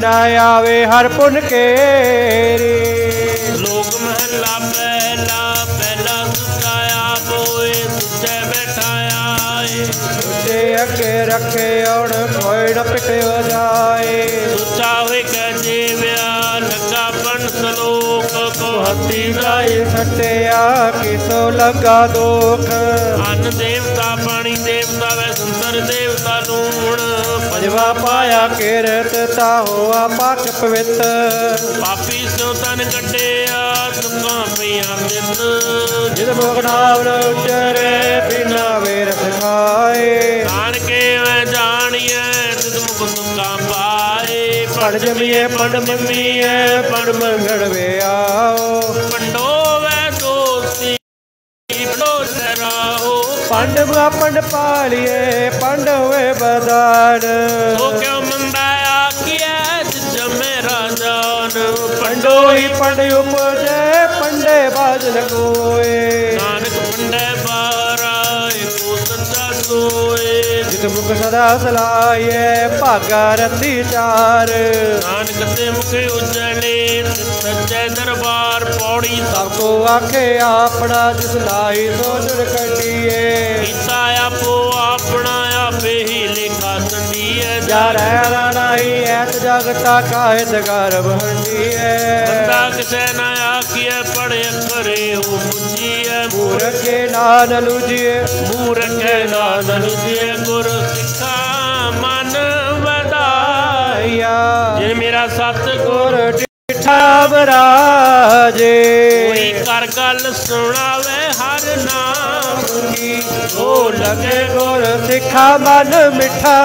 ਨਾ ਆਵੇ ਹਰ ਪੁਨ ਕੇਰੀ। ਲੋਕ ਮਹੱਲਾ ਪਹਿਲਾ ਪਹਿਲਾ ਸੁੱਚਾ ਆਪ ਹੋਏ ਸੁੱਚੇ ਬੈਠਾਇਆ ਏ। ਦੂਜੇ ਅੱਗੇ ਰੱਖੇ ਔਣ ਕੋਈ ਨ ਪਿਟਿਓ ਜਾਏ। ਸੁੱਚਾ ਹੋਏ ਕੈ ਜੀਵਿਆ ਲੱਗਾ ਬਣ ਸਲੋਕ ਕੋ ਹੱਤੀ ਜਾਏ ਸੱਟਿਆ ਕਿਸੋ ਲੱਗਾ ਦੋਖ। ਅੰਨ ਦੇਵਤਾ ਪਾਣੀ ਦੇਵਤਾ ਵੈ ਸੰਤਰ ਦੇਵਤਾ ਲੂਣ। ਪੰਜਵਾ ਪਾਇਆ ਕਿਰਤ ਤਾ ਹੋਆ ਪਾਕ ਪਵਿੱਤ। ਪਾਪੀ ਸੋ ਤਨ ਕੱਢਿਆ ਤੁਕਾਂ ਪਈਆਂ ਤਿੰਨ। ਜਿਤ ਮੁਖ ਨਾਮ ਨ ਉਚਰੇ ਬਿਨਾ ਵੇਰ ਖਾਏ। ਜਾਣ ਕੇ ਮੈਂ ਜਾਣੀਐ ਤਿਤ ਮੁਖ ਤੁਕਾਂ ਪਾਏ। ਪੜ ਜਮੀਏ ਪੰਡ ਮੰਮੀਏ ਪੰਡ ਮੰਗਣ ਵੇ ਆਓ। ਪੰਡੋ ਵੈ ਦੋਸਤੀ ਪੰਡੋ ਸਰਾਹੋ। ਪੰਡ ਬਾ ਪੰਡ ਪਾਲੀਏ ਪੰਡ ਹੋਏ ਬਦਾਨ। ਸੋ ਕਿਉ ਮੰਦਾ ਆਖੀਐ ਜਿਤ ਮੇਰਾ ਜਾਨ। ਪੰਡੋ ਹੀ ਪੰਡ ਉਪਜੇ ਪੰਡੇ ਬਾਜਨ ਕੋਏ। ਨਾਨਕ ਪੰਡੈ ਬਾਰਾ ਏਕੋ ਸੱਚਾ ਸੋਏ। ਜਿਤ ਮੁਖ ਸਦਾ ਸਲਾਈਏ ਭਾਗਾ ਰਤੀ ਚਾਰ। ਨਾਨਕ ਤੇ ਮੁਖ ਉਜਲੇ ਸੱਚੇ ਦਰਬਾਰ ਪੌੜੀ ਸਭ ਕੋ ਆਖੇ ਆਪਣਾ ਜਿਸ ਲਾਈ ਸੋਚਣ ਕੱਢੀਏ। ਕੀਤਾ ਆਪੋ ਆਪਣਾ ਆਪੇ ਹੀ ਲੇਖਾ ਸੰਡੀਐ। ਜਾ ਰਹਿਣਾ ਨਹੀਂ ਐਤ ਜਗਤਾ ਕਾਇਤ ਗਰਭ ਹੰਡੀਏ। ਬੰਦਾ ਕਿਸੇ ਨਾ ਆਖੀਐ ਪੜ੍ਹ ਅੱਖਰੇ ਉਹ ਪੁੱਜੀਐ। ਮੂਰਖੇ ਨਾਨ ਲੁਜੀਏ ਮੂਰਖੇ ਨਾਨ ਲੁਜੀਏ। ਗੁਰ ਸਿੱਖਾ ਮਨ ਵਧਾਇਆ ਜਿਨ ਮੇਰਾ ਸਤਿਗੁਰ ਠਾ ਬਰਾਜੇ। ਕੋਈ ਕਰ ਗੱਲ ਸੁਣਾਵੇ ਹਰ ਨਾਮ ਕੀ। ਉਹ ਲਗੇ ਗੁਰ ਸਿੱਖਾ ਮਨ ਮਿੱਠਾ।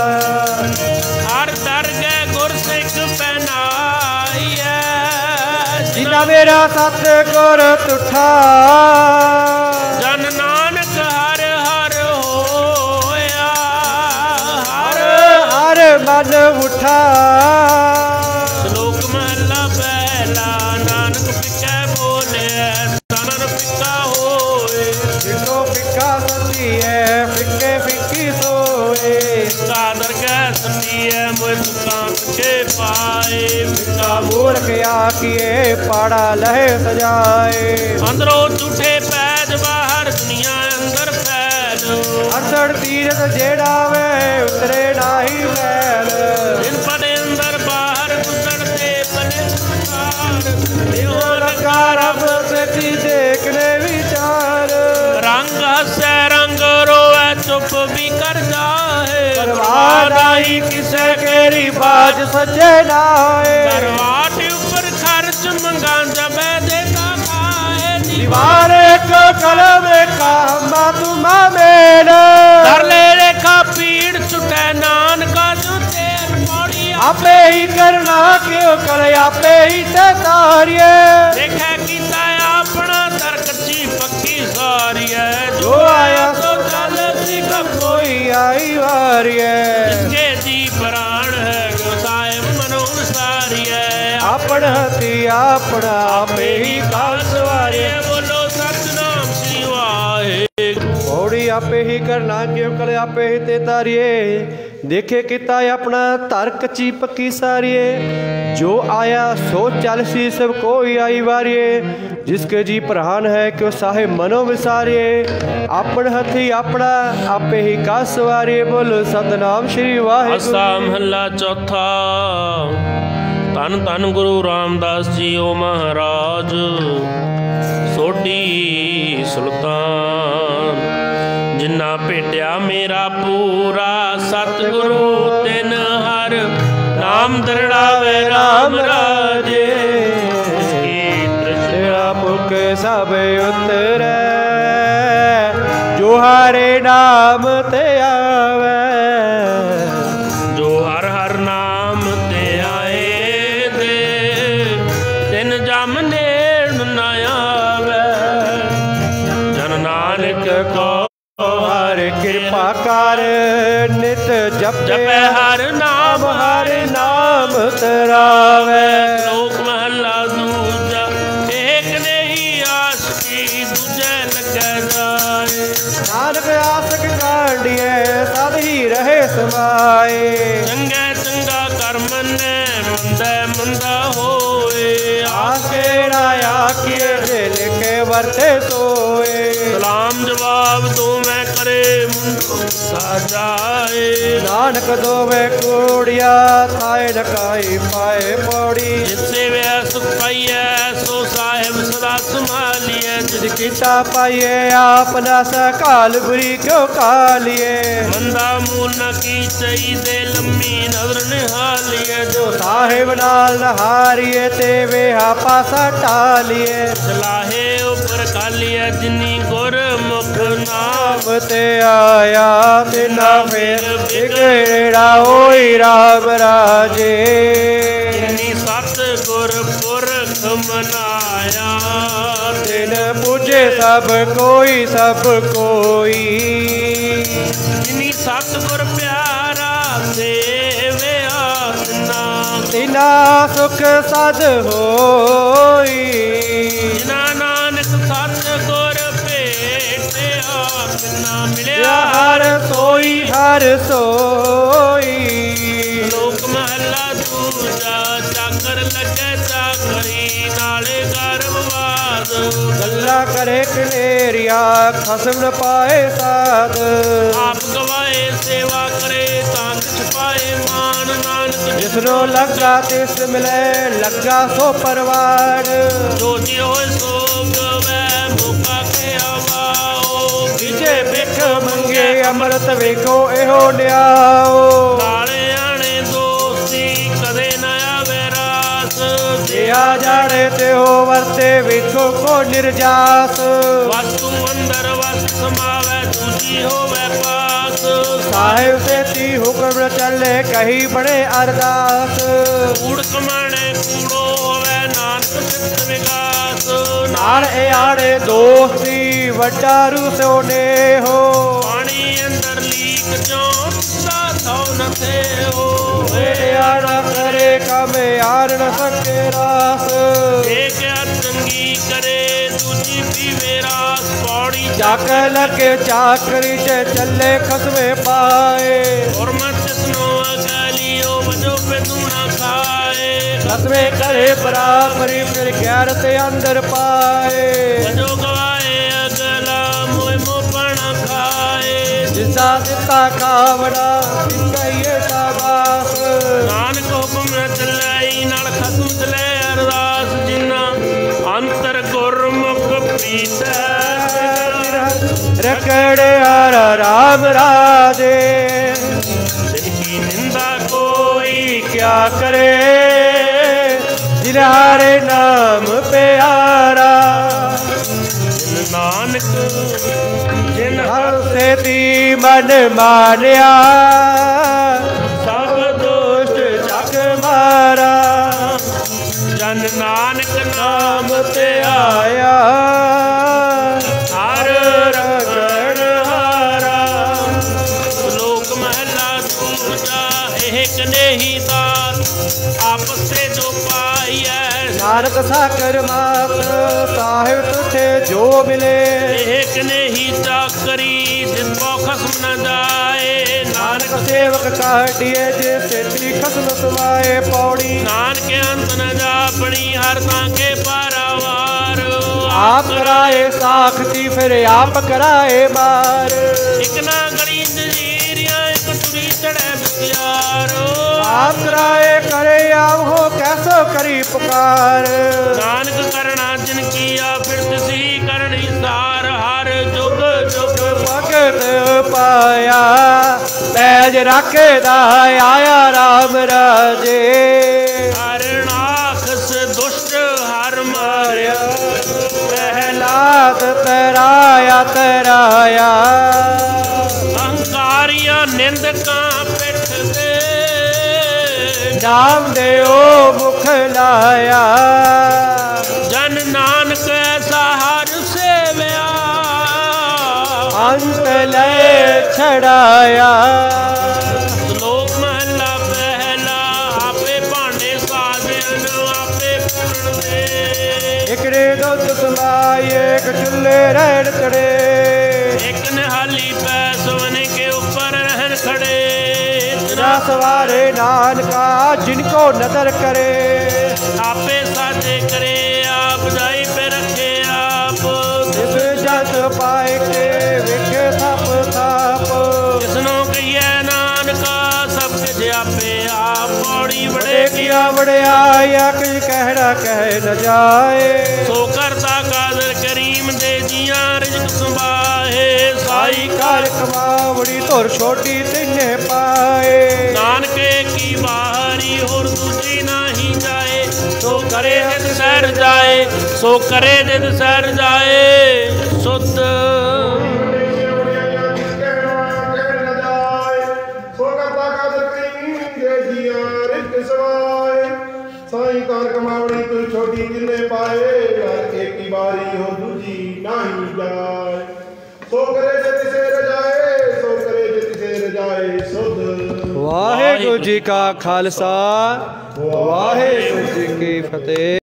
ਹਰ ਦਰਗਹਿ ਗੁਰ ਸਿੱਖ ਪਹਿਨਾਈਐ। ਜਿਨਾ ਮੇਰਾ ਸਤਿਗੁਰ ਤੁਠਾ। ਜਨ ਨਾਨਕ ਹਰ ਹਰ ਹੋਇਆ। ਹਰ ਹਰ ਮਨ ਉਠਾ। ਸ਼ਲੋਕ ਮਹਲਾ ਪਹਿਲਾ ਨਾਨਕ ਪਿੱਛੇ ਬੋਲਿਆ ਤਨਨ ਪਿੱਛਾ ਹੋਏ। ਜਿਨੋ ਫਿੱਕਾ ਸੱਚੀਐ ਫਿੱਕੇ ਫਿੱਕੀ ਸੋਏ। ਕਾਦਰ ਗੈ ਸੰਦੀਐ ਮੋਇ ਤੁਕਾਂ ਪਿੱਛੇ ਪਾਏ। ਫਿੱਕਾ ਮੂਰਖ ਆਖੀਏ ਪਾੜਾ ਲਹਿ ਸਜਾਏ। ਅੰਦਰੋਂ ਝੂਠੇ ਪੈਜ ਬਾਹਰ ਦੁਨੀਆ ਅੰਦਰ ਫੈਲ। ਅਸੜ ਤੀਰਥ ਜਿਹੜਾ ਵੇ ਉਤਰੇ ਨਾਹੀ ਮੈਲ। ਦਿਨ ਪੜੇ ਅੰਦਰ ਬਾਹਰ ਗੁੱਸੜ ਤੇ ਬਲੇ ਸੰਸਾਰ। ਇਹੋ ਲੱਗਾ ਰੱਬ ਸੱਚੀ ਦੇਖਨੇ ਵਿਚਾਰ। ਰੰਗ ਹੱਸੈ ਰੰਗ ਰੋਵੈ ਚੁੱਪ ਵੀ ਕਰ ਜਾਏ। ਪਰਵਾਹ ਨਾਹੀ ਕਿਸੇ ਕੇਰੀ ਬਾਜ ਸੱਚੇ ਨਾਏ। ਕਰਵਾਟ ਉੱਪਰ ਖਰਚ ਮੰਗਾ ਜਬੈ ਦੇਤਾ ਖਾਏ। ਦੀਵਾਰ ਕੋ ਕਲਮ ਕਾ ਮਾ ਤੁਮਾ ਮੇਲ। ਕਰ ਲੈ ਰੇਖਾ ਪੀੜ ਛੁਟੈ ਨਾਨਕਾ ਜੋ ਤੇਰ ਪੌੜੀ। ਆਪੇ ਹੀ ਕਰਨਾ ਕਿਉ ਕਲ ਆਪੇ ਹੀ ਤੇ ਤਾਰੀਏ। ਦੇਖੈ ਕੀਤਾ ਆਪਣਾ ਦਰ ਕੱਚੀ ਪੱਕੀ ਸਾਰੀਐ। ਜੋ ਆਇਆ ਸੋ ਚੱਲ ਸਿਖ ਕੋਈ ਆਈ ਵਾਰੀਏ। ਜਿਸਕੇ ਜੀ ਪ੍ਰਾਣ ਹੈ ਗੋਸਾਇਬ ਮਨੋ ਸਾਰੀਐ। ਆਪਣ ਹਤੀ ਆਪਣਾ ਆਪੇ ਹੀ ਕਾਲ ਸਵਾਰੀਏ। ਬੋਲੋ ਸਤਿਨਾਮ ਸ੍ਰੀ ਵਾਹਿਗੁਰੂ। ਪੌੜੀ ਆਪੇ ਹੀ ਕਰਨਾ ਕਿਉ ਕਲ ਆਪੇ ਹੀ ਤੇ ਤਾਰੀਏ। ਦੇਖੇ ਕੀਤਾ ਆਪਣਾ ਧਰ ਕੱਚੀ ਪੱਕੀ ਸਾਰੀਏ। ਜੋ ਆਇਆ ਸੋ ਚੱਲ ਸੀ ਸਭ ਕੋਈ ਆਈ ਵਾਰੀਏ। ਜਿਸਕੇ ਜੀ ਪ੍ਰਾਨ ਹੈ ਕਿਉ ਸਾਹੇ ਮਨੋ ਵਿਸਾਰੀਏ। ਆਪਣ ਹੱਥੀ ਆਪਣਾ ਆਪੇ ਹੀ ਕਾ ਸਵਾਰੀਏ। ਬੋਲੋ ਸਤਿਨਾਮ ਸ੍ਰੀ ਵਾਹਿਗੁਰੂ। ਅਸਾ ਮਹੱਲਾ ਚੌਥਾ। ਧੰਨ ਧੰਨ ਗੁਰੂ ਰਾਮਦਾਸ ਜੀਓ ਮਹਾਰਾਜ ਸੋਢੀ ਸੁਲਤਾਨ। ਜਿਨਾ ਭੇਟਿਆ ਮੇਰਾ ਪੂਰਾ ਸਤਿਗੁਰੂ ਤਿਨ ਹਰ ਨਾਮ ਦਰੜਾਵੇ ਰਾਮ ਰਾਜੇ। ਤੇਰਾ ਮੁਖ ਸਭ ਉਤਰੈ ਜੋ ਹਰੇ ਨਾਮ ਤੇ ਆਵੇ। ਜੋ ਹਰ ਹਰ ਨਾਮ ਤੇ ਆਏ ਦੇ ਤਿਨ ਜਮ ਨੇੜ ਨ ਆਵੇ। ਜਨ ਨਾਨਕ ਕੋ ਹਰ ਕਿਰਪਾ ਕਰ ਨਿਤ ਜਪੈ ਹਰ ਨਾਮ ਹਰ ਨਾਮ ਤਰਾਵੇ। ਲੋਕ ਮਹੱਲਾ ਦੂਜਾ। ਏਕ ਨਹੀਂ ਆਸਕੀ ਦੂਜੇ ਲੱਗੈ ਜਾਏ। ਨਾਨਕ ਆਸਕ ਕਾਂਡੀਏ ਸਦ ਹੀ ਰਹੇ ਸਮਾਏ। ਚੰਗੇ ਚੰਗਾ ਕਰਮ ਨੇ ਵਰਤੇ ਸੋਏ। ਸਲਾਮ ਜਵਾਬ ਦੋਵੇਂ ਕਰੇ ਮੁੰਡੋ ਸਾਜਾਏ। ਨਾਨਕ ਦੋਵੇਂ ਕੋੜਿਆ ਥਾਏ ਨਕਾਈ ਪਾਏ ਪੌੜੀ। ਜਿਸੇ ਵੇ ਸੁਖ ਪਾਈਐ ਸੋ ਸਾਹਿਬ ਸਦਾ ਸੰਭਾਲੀਐ। ਜਿਸ ਕੀਤਾ ਪਾਈਏ ਆਪ ਨਾ ਸਕਾਲ ਬੁਰੀ ਕਿਉ ਕਾਲੀਏ। ਮੰਦਾ ਮੂਲ ਨ ਕੀ ਚਾਹੀਦੇ ਲੰਮੀ ਨਜ਼ਰ ਨਿਹਾਲੀਏ। ਜੋ ਸਾਹਿਬ ਨਾਲ ਨਹਾਰੀਏ ਤੇ ਵੇਹਾ ਪਾਸਾ ਟਾਲੀਏ। ਸਲਾਹੇ ਉਪਰ ਕਾਲੀਏ ਜਿਨੀ ਗੁਰਮੁਖ ਨਾਮ ਤੇ ਆਇਆ ਤਿਨਾ ਫੇਰ ਬਿਗੜਿਆ ਹੋਈ ਰਾਮ ਰਾਜੇ। ਜਿਨੀ ਸਤ ਗੁਰ ਪੁਰਖ ਮਨਾਇਆ। ਤਿਨ ਪੂਜੇ ਸਭ ਕੋਈ ਸਭ ਕੋਈ। ਜਿਨੀ ਸਤ ਗੁਰ ਪਿਆਰਾ ਸੇਵਿਆ ਤਿਨਾ। ਤਿਨਾ ਸੁਖ ਸਦ ਹੋਈ। ਜਿਨਾ ਨਾਨਕ ਸਤ ਗੁਰ ਭੇਟਿਆ ਤਿਨਾ ਮਿਲਿਆ ਹਰ ਸੋਈ ਹਰ ਸੋਈ। ਲੋਕ ਮਹੱਲਾ ਦੂਜਾ ਚਾਕਰ ਲੱਗੇ ਚਾਕਰੀ ਨਾਲੇ ਗਰਭਵਾਦ। ਗੱਲਾਂ ਕਰੇ ਕਨੇਰੀਆ ਖਸਮ ਨ ਪਾਏ ਸਾਧ। ਆਪ ਗਵਾਏ ਸੇਵਾ ਕਰੇ ਤਾਂ ਕਿਛ ਪਾਏ ਮਾਨ ਨਾਨਕ। ਜਿਸਨੂੰ ਲੱਗਾ ਤਿਸ ਮਿਲੇ ਲੱਗਾ ਸੋ ਪਰਵਾਰ। ਜੋ ਜੀ ਹੋਏ ਸੋ ਗਵੈ ਮੌਕਾ ਕੇ ਆਵਾਓ। ਵਿਜੇ ਵੇਖ ਮੰਗੇ ਅੰਮ੍ਰਿਤ ਵੇਖੋ ਇਹੋ ਨਿਆਓ। ਕਾਲੇ ਆਣੇ ਦੋਸਤੀ ਕਦੇ ਨਾ ਆਵੇ ਰਾਸ। ਜਿਆ ਜਾਣੇ ਤੇ ਹੋ ਵਰਤੇ ਵੇਖੋ ਕੋ ਨਿਰਜਾਸ। ਵਸਤੂ ਅੰਦਰ ਵਸਤ ਸਮਾਵੈ ਦੂਜੀ ਹੋਵੇ ਪਾਸ। ਸਾਹਿਬ ਸੇਤੀ ਹੁਕਮ ਨ ਚੱਲੇ ਕਹੀ ਬਣੇ ਅਰਦਾਸ। ਕੂੜ ਕਮਾਣੇ ਕੂੜੋ ਹੋਵੇ ਨਾਨਕ ਸਿੱਧ ਵਿਗਾਸ। ਨਾਲ ਇਹ ਆੜੇ ਦੋਸਤੀ ਵੱਡਾ ਰੂਸੋ ਨੇ ਹੋ। ਪਾਣੀ ਅੰਦਰ ਲੀਕ ਚੋਂ ਸਦਾ ਥੋ ਨ ਥੇ ਹੋ। ਆੜਾ ਕਰੇ ਕਮ ਯਾਰ ਨ ਸਕੇ ਰਾਸ। ਇੱਕ ਚੰਗੀ ਕਰੇ ਦੂਜੀ ਪੀਵੇ ਰਾਸ। ਪੌੜੀ ਚੱਕ ਲਗੇ ਚਾਕਰੀ ਚ ਚੱਲੇ ਖਸਮੇ ਪਾਏ। ਗੁਰਮਤਿ ਜਿਸਨੋ ਅਗਲਿਓ ਵਜੋ ਬਿਦੂ ਨਾ ਖਾਏ। ਖਸਮੇ ਕਰੇ ਬਰਾਬਰੀ ਫਿਰ ਗੈਰ ਤੇ ਅੰਦਰ ਪਾਏ। ਵਜੋ ਗਵਾਏ ਅਗਲਾ ਮੋਇ ਮੋਪਣ ਖਾਏ। ਜਿਸਾ ਦਿੱਤਾ ਕਾਵੜਾ ਕਹੀਏ ਸ਼ਾਬਾਸ਼। ਨਾਨਕ ਹੁਕਮ ਨ ਚੱਲਈ ਨਾਲ ਖਸਮ ਚਲੇ ਅਰਦਾਸ। ਜਿਨਾ ਅੰਤਰ ਗੁਰਮੁਖ ਪ੍ਰੀਤੈ ਰਕੜਿਆ ਰਾਮ ਰਾਜੇ। ਜਿਨਕੀ ਨਿੰਦਾ ਕੋਈ ਕਿਆ ਕਰੇ ਜਿਨਾਰੇ ਨਾਮ ਪਿਆਰਾ। ਜਿਨ ਨਾਨਕ ਜਿਨ ਹਰ ਸੇਤੀ ਮਨ ਮਾਨਿਆ ਸਭ ਦੋਸਤ ਚੱਕ ਮਾਰਾ। ਜਨ ਨਾਨਕ ਨਾਮ ਨਾਮ ਤੇ ਆਇਆ ਹਰ ਰਗੜ ਹਾਰਾ। ਲੋਕ ਮਹਲਾ ਦੂਜਾ ਇਹ ਕਨੇਹੀ ਦਾਤ ਆਪਸ ਤੇ ਜੋ ਪਾਈਐ। ਨਾਨਕ ਸਾਕਰ ਮਾਤ ਸਾਹਿਬ ਤੁਥੇ ਜੋ ਮਿਲੇ। ਇਹ ਕਨੇਹੀ ਚਾਕਰੀ ਜਿਸ ਕੋ ਖਸਮ ਨ ਜਾਏ। ਨਾਨਕ ਸੇਵਕ ਕਾਟਿਏ ਜੇ ਸੇਤੀ ਖਸਮ ਸਮਾਏ ਪੌੜੀ। ਨਾਨਕ ਅੰਤ ਨ ਜਾਪਣੀ ਹਰ ਤਾਂ ਕੇ ਪਾਰਾਵਾਰ। ਆਪ ਕਰਾਏ ਸਾਖਤੀ ਫਿਰ ਆਪ ਕਰਾਏ ਮਾਰ। ਇਕ ਨਾ ਗਲੀ ਜੀਰੀਆਂ ਇਕ ਤੁਰੀ ਚੜੈ ਬਖਿਆਰ। ਆਪ ਕਰਾਏ ਕਰੇ ਆਵੋ ਕੈਸੋ ਕਰੀ ਪੁਕਾਰ। ਨਾਨਕ ਕਰਣਾ ਜਿਨ ਕੀਆ ਫਿਰ ਤਿਸੀ ਕਰਨੀ ਸਾਰ। ਹਰ ਜੁਗ ਜੁਗ ਭਗਤ ਪਾਇਆ ਪੈਜ ਰੱਖਦਾ ਆਇਆ ਰਾਮ ਰਾਜੇ। ਹਰ ਨਾਖਸ ਦੁਸ਼ਟ ਹਰ ਮਾਰਿਆ। ਪਹਿਲਾਦ ਤਰਾਇਆ ਤਰਾਇਆ। ਅਹੰਕਾਰੀਆਂ ਨਿੰਦਕਾਂ ਪਿੱਠ ਤੇ ਨਾਮ ਦਿਓ ਮੁਖ ਲਾਇਆ। ਜਨ ਨਾਨਕ ਐਸਾ ਹਰ ਸੇਵਿਆ। ਅੰਤ ਲੈ ਛੜਾਇਆ। ਸ਼ਲੋਕ ਮਹਲਾ ਪਹਿਲਾ ਆਪੇ ਭਾਂਡੇ ਸਾਜਨ ਆਪੇ ਪੂਰਨ ਦੇ। ਇਕੜੇ ਦੁੱਧ ਸਮਾਏ ਇੱਕ ਚੁੱਲੇ ਰਹਿਣ ਚੜੇ। ਇੱਕ ਨਿਹਾਲੀ ਪੈ ਸਵਨ ਕੇ ਉੱਪਰ ਰਹਿਣ ਖੜੇ। ਨਾ ਸਵਾਰੇ ਨਾਨਕਾ ਜਿਨ ਕੋ ਨਦਰ ਕਰੇ। ਆਪੇ ਸਾਜੇ ਕਰੇ ਆਪ ਜਾਈ ਪੇ ਰੱਖੇ ਆਪ। ਬੜੀਆ ਵਡਿਆਈ ਆਖਿ ਕਹਿਣਾ ਕਹਿ ਨ ਜਾਏ। ਸੋ ਕਰਤਾ ਕਾਦਰ ਕਰੀਮ ਦੇ ਜੀਆਂ ਰਿਜ਼ਕ ਸੰਭਾਹੇ। ਸਾਈ ਘਰ ਕਮਾਵੜੀ ਧੁਰ ਛੋਟੀ ਤਿੰਨੇ ਪਾਏ। ਨਾਨਕੇ ਕੀ ਬਾਹਰੀ ਹੋਰ ਦੂਜੀ ਨਾਹੀ ਜਾਏ। ਸੋ ਕਰੇ ਜਿਤ ਸਹਿਰ ਜਾਏ, ਸੋ ਕਰੇ ਜਿਤ ਸਹਿਰ ਜਾਏ। ਸੁਧ ਸਾਈ ਕਾਰ ਕਮਾਵੜੀ ਤੂੰ ਛੋਟੀ ਜਿੰਨੇ ਪਾਏ। ਹਰ ਏਕੀ ਬਾਰੀ ਹੋ ਦੂਜੀ ਨਹੀਂ ਜਾਏ। ਸੋ ਕਰੇ ਜੇ ਤਿਸੇ ਰਜਾਏ, ਸੋ ਕਰੇ ਜੇ ਤਿਸੇ ਰਜਾਏ। ਸੁਧ ਵਾਹਿਗੁਰੂ ਜੀ ਕਾ ਖਾਲਸਾ, ਵਾਹਿਗੁਰੂ ਜੀ ਕੀ ਫਤਿਹ।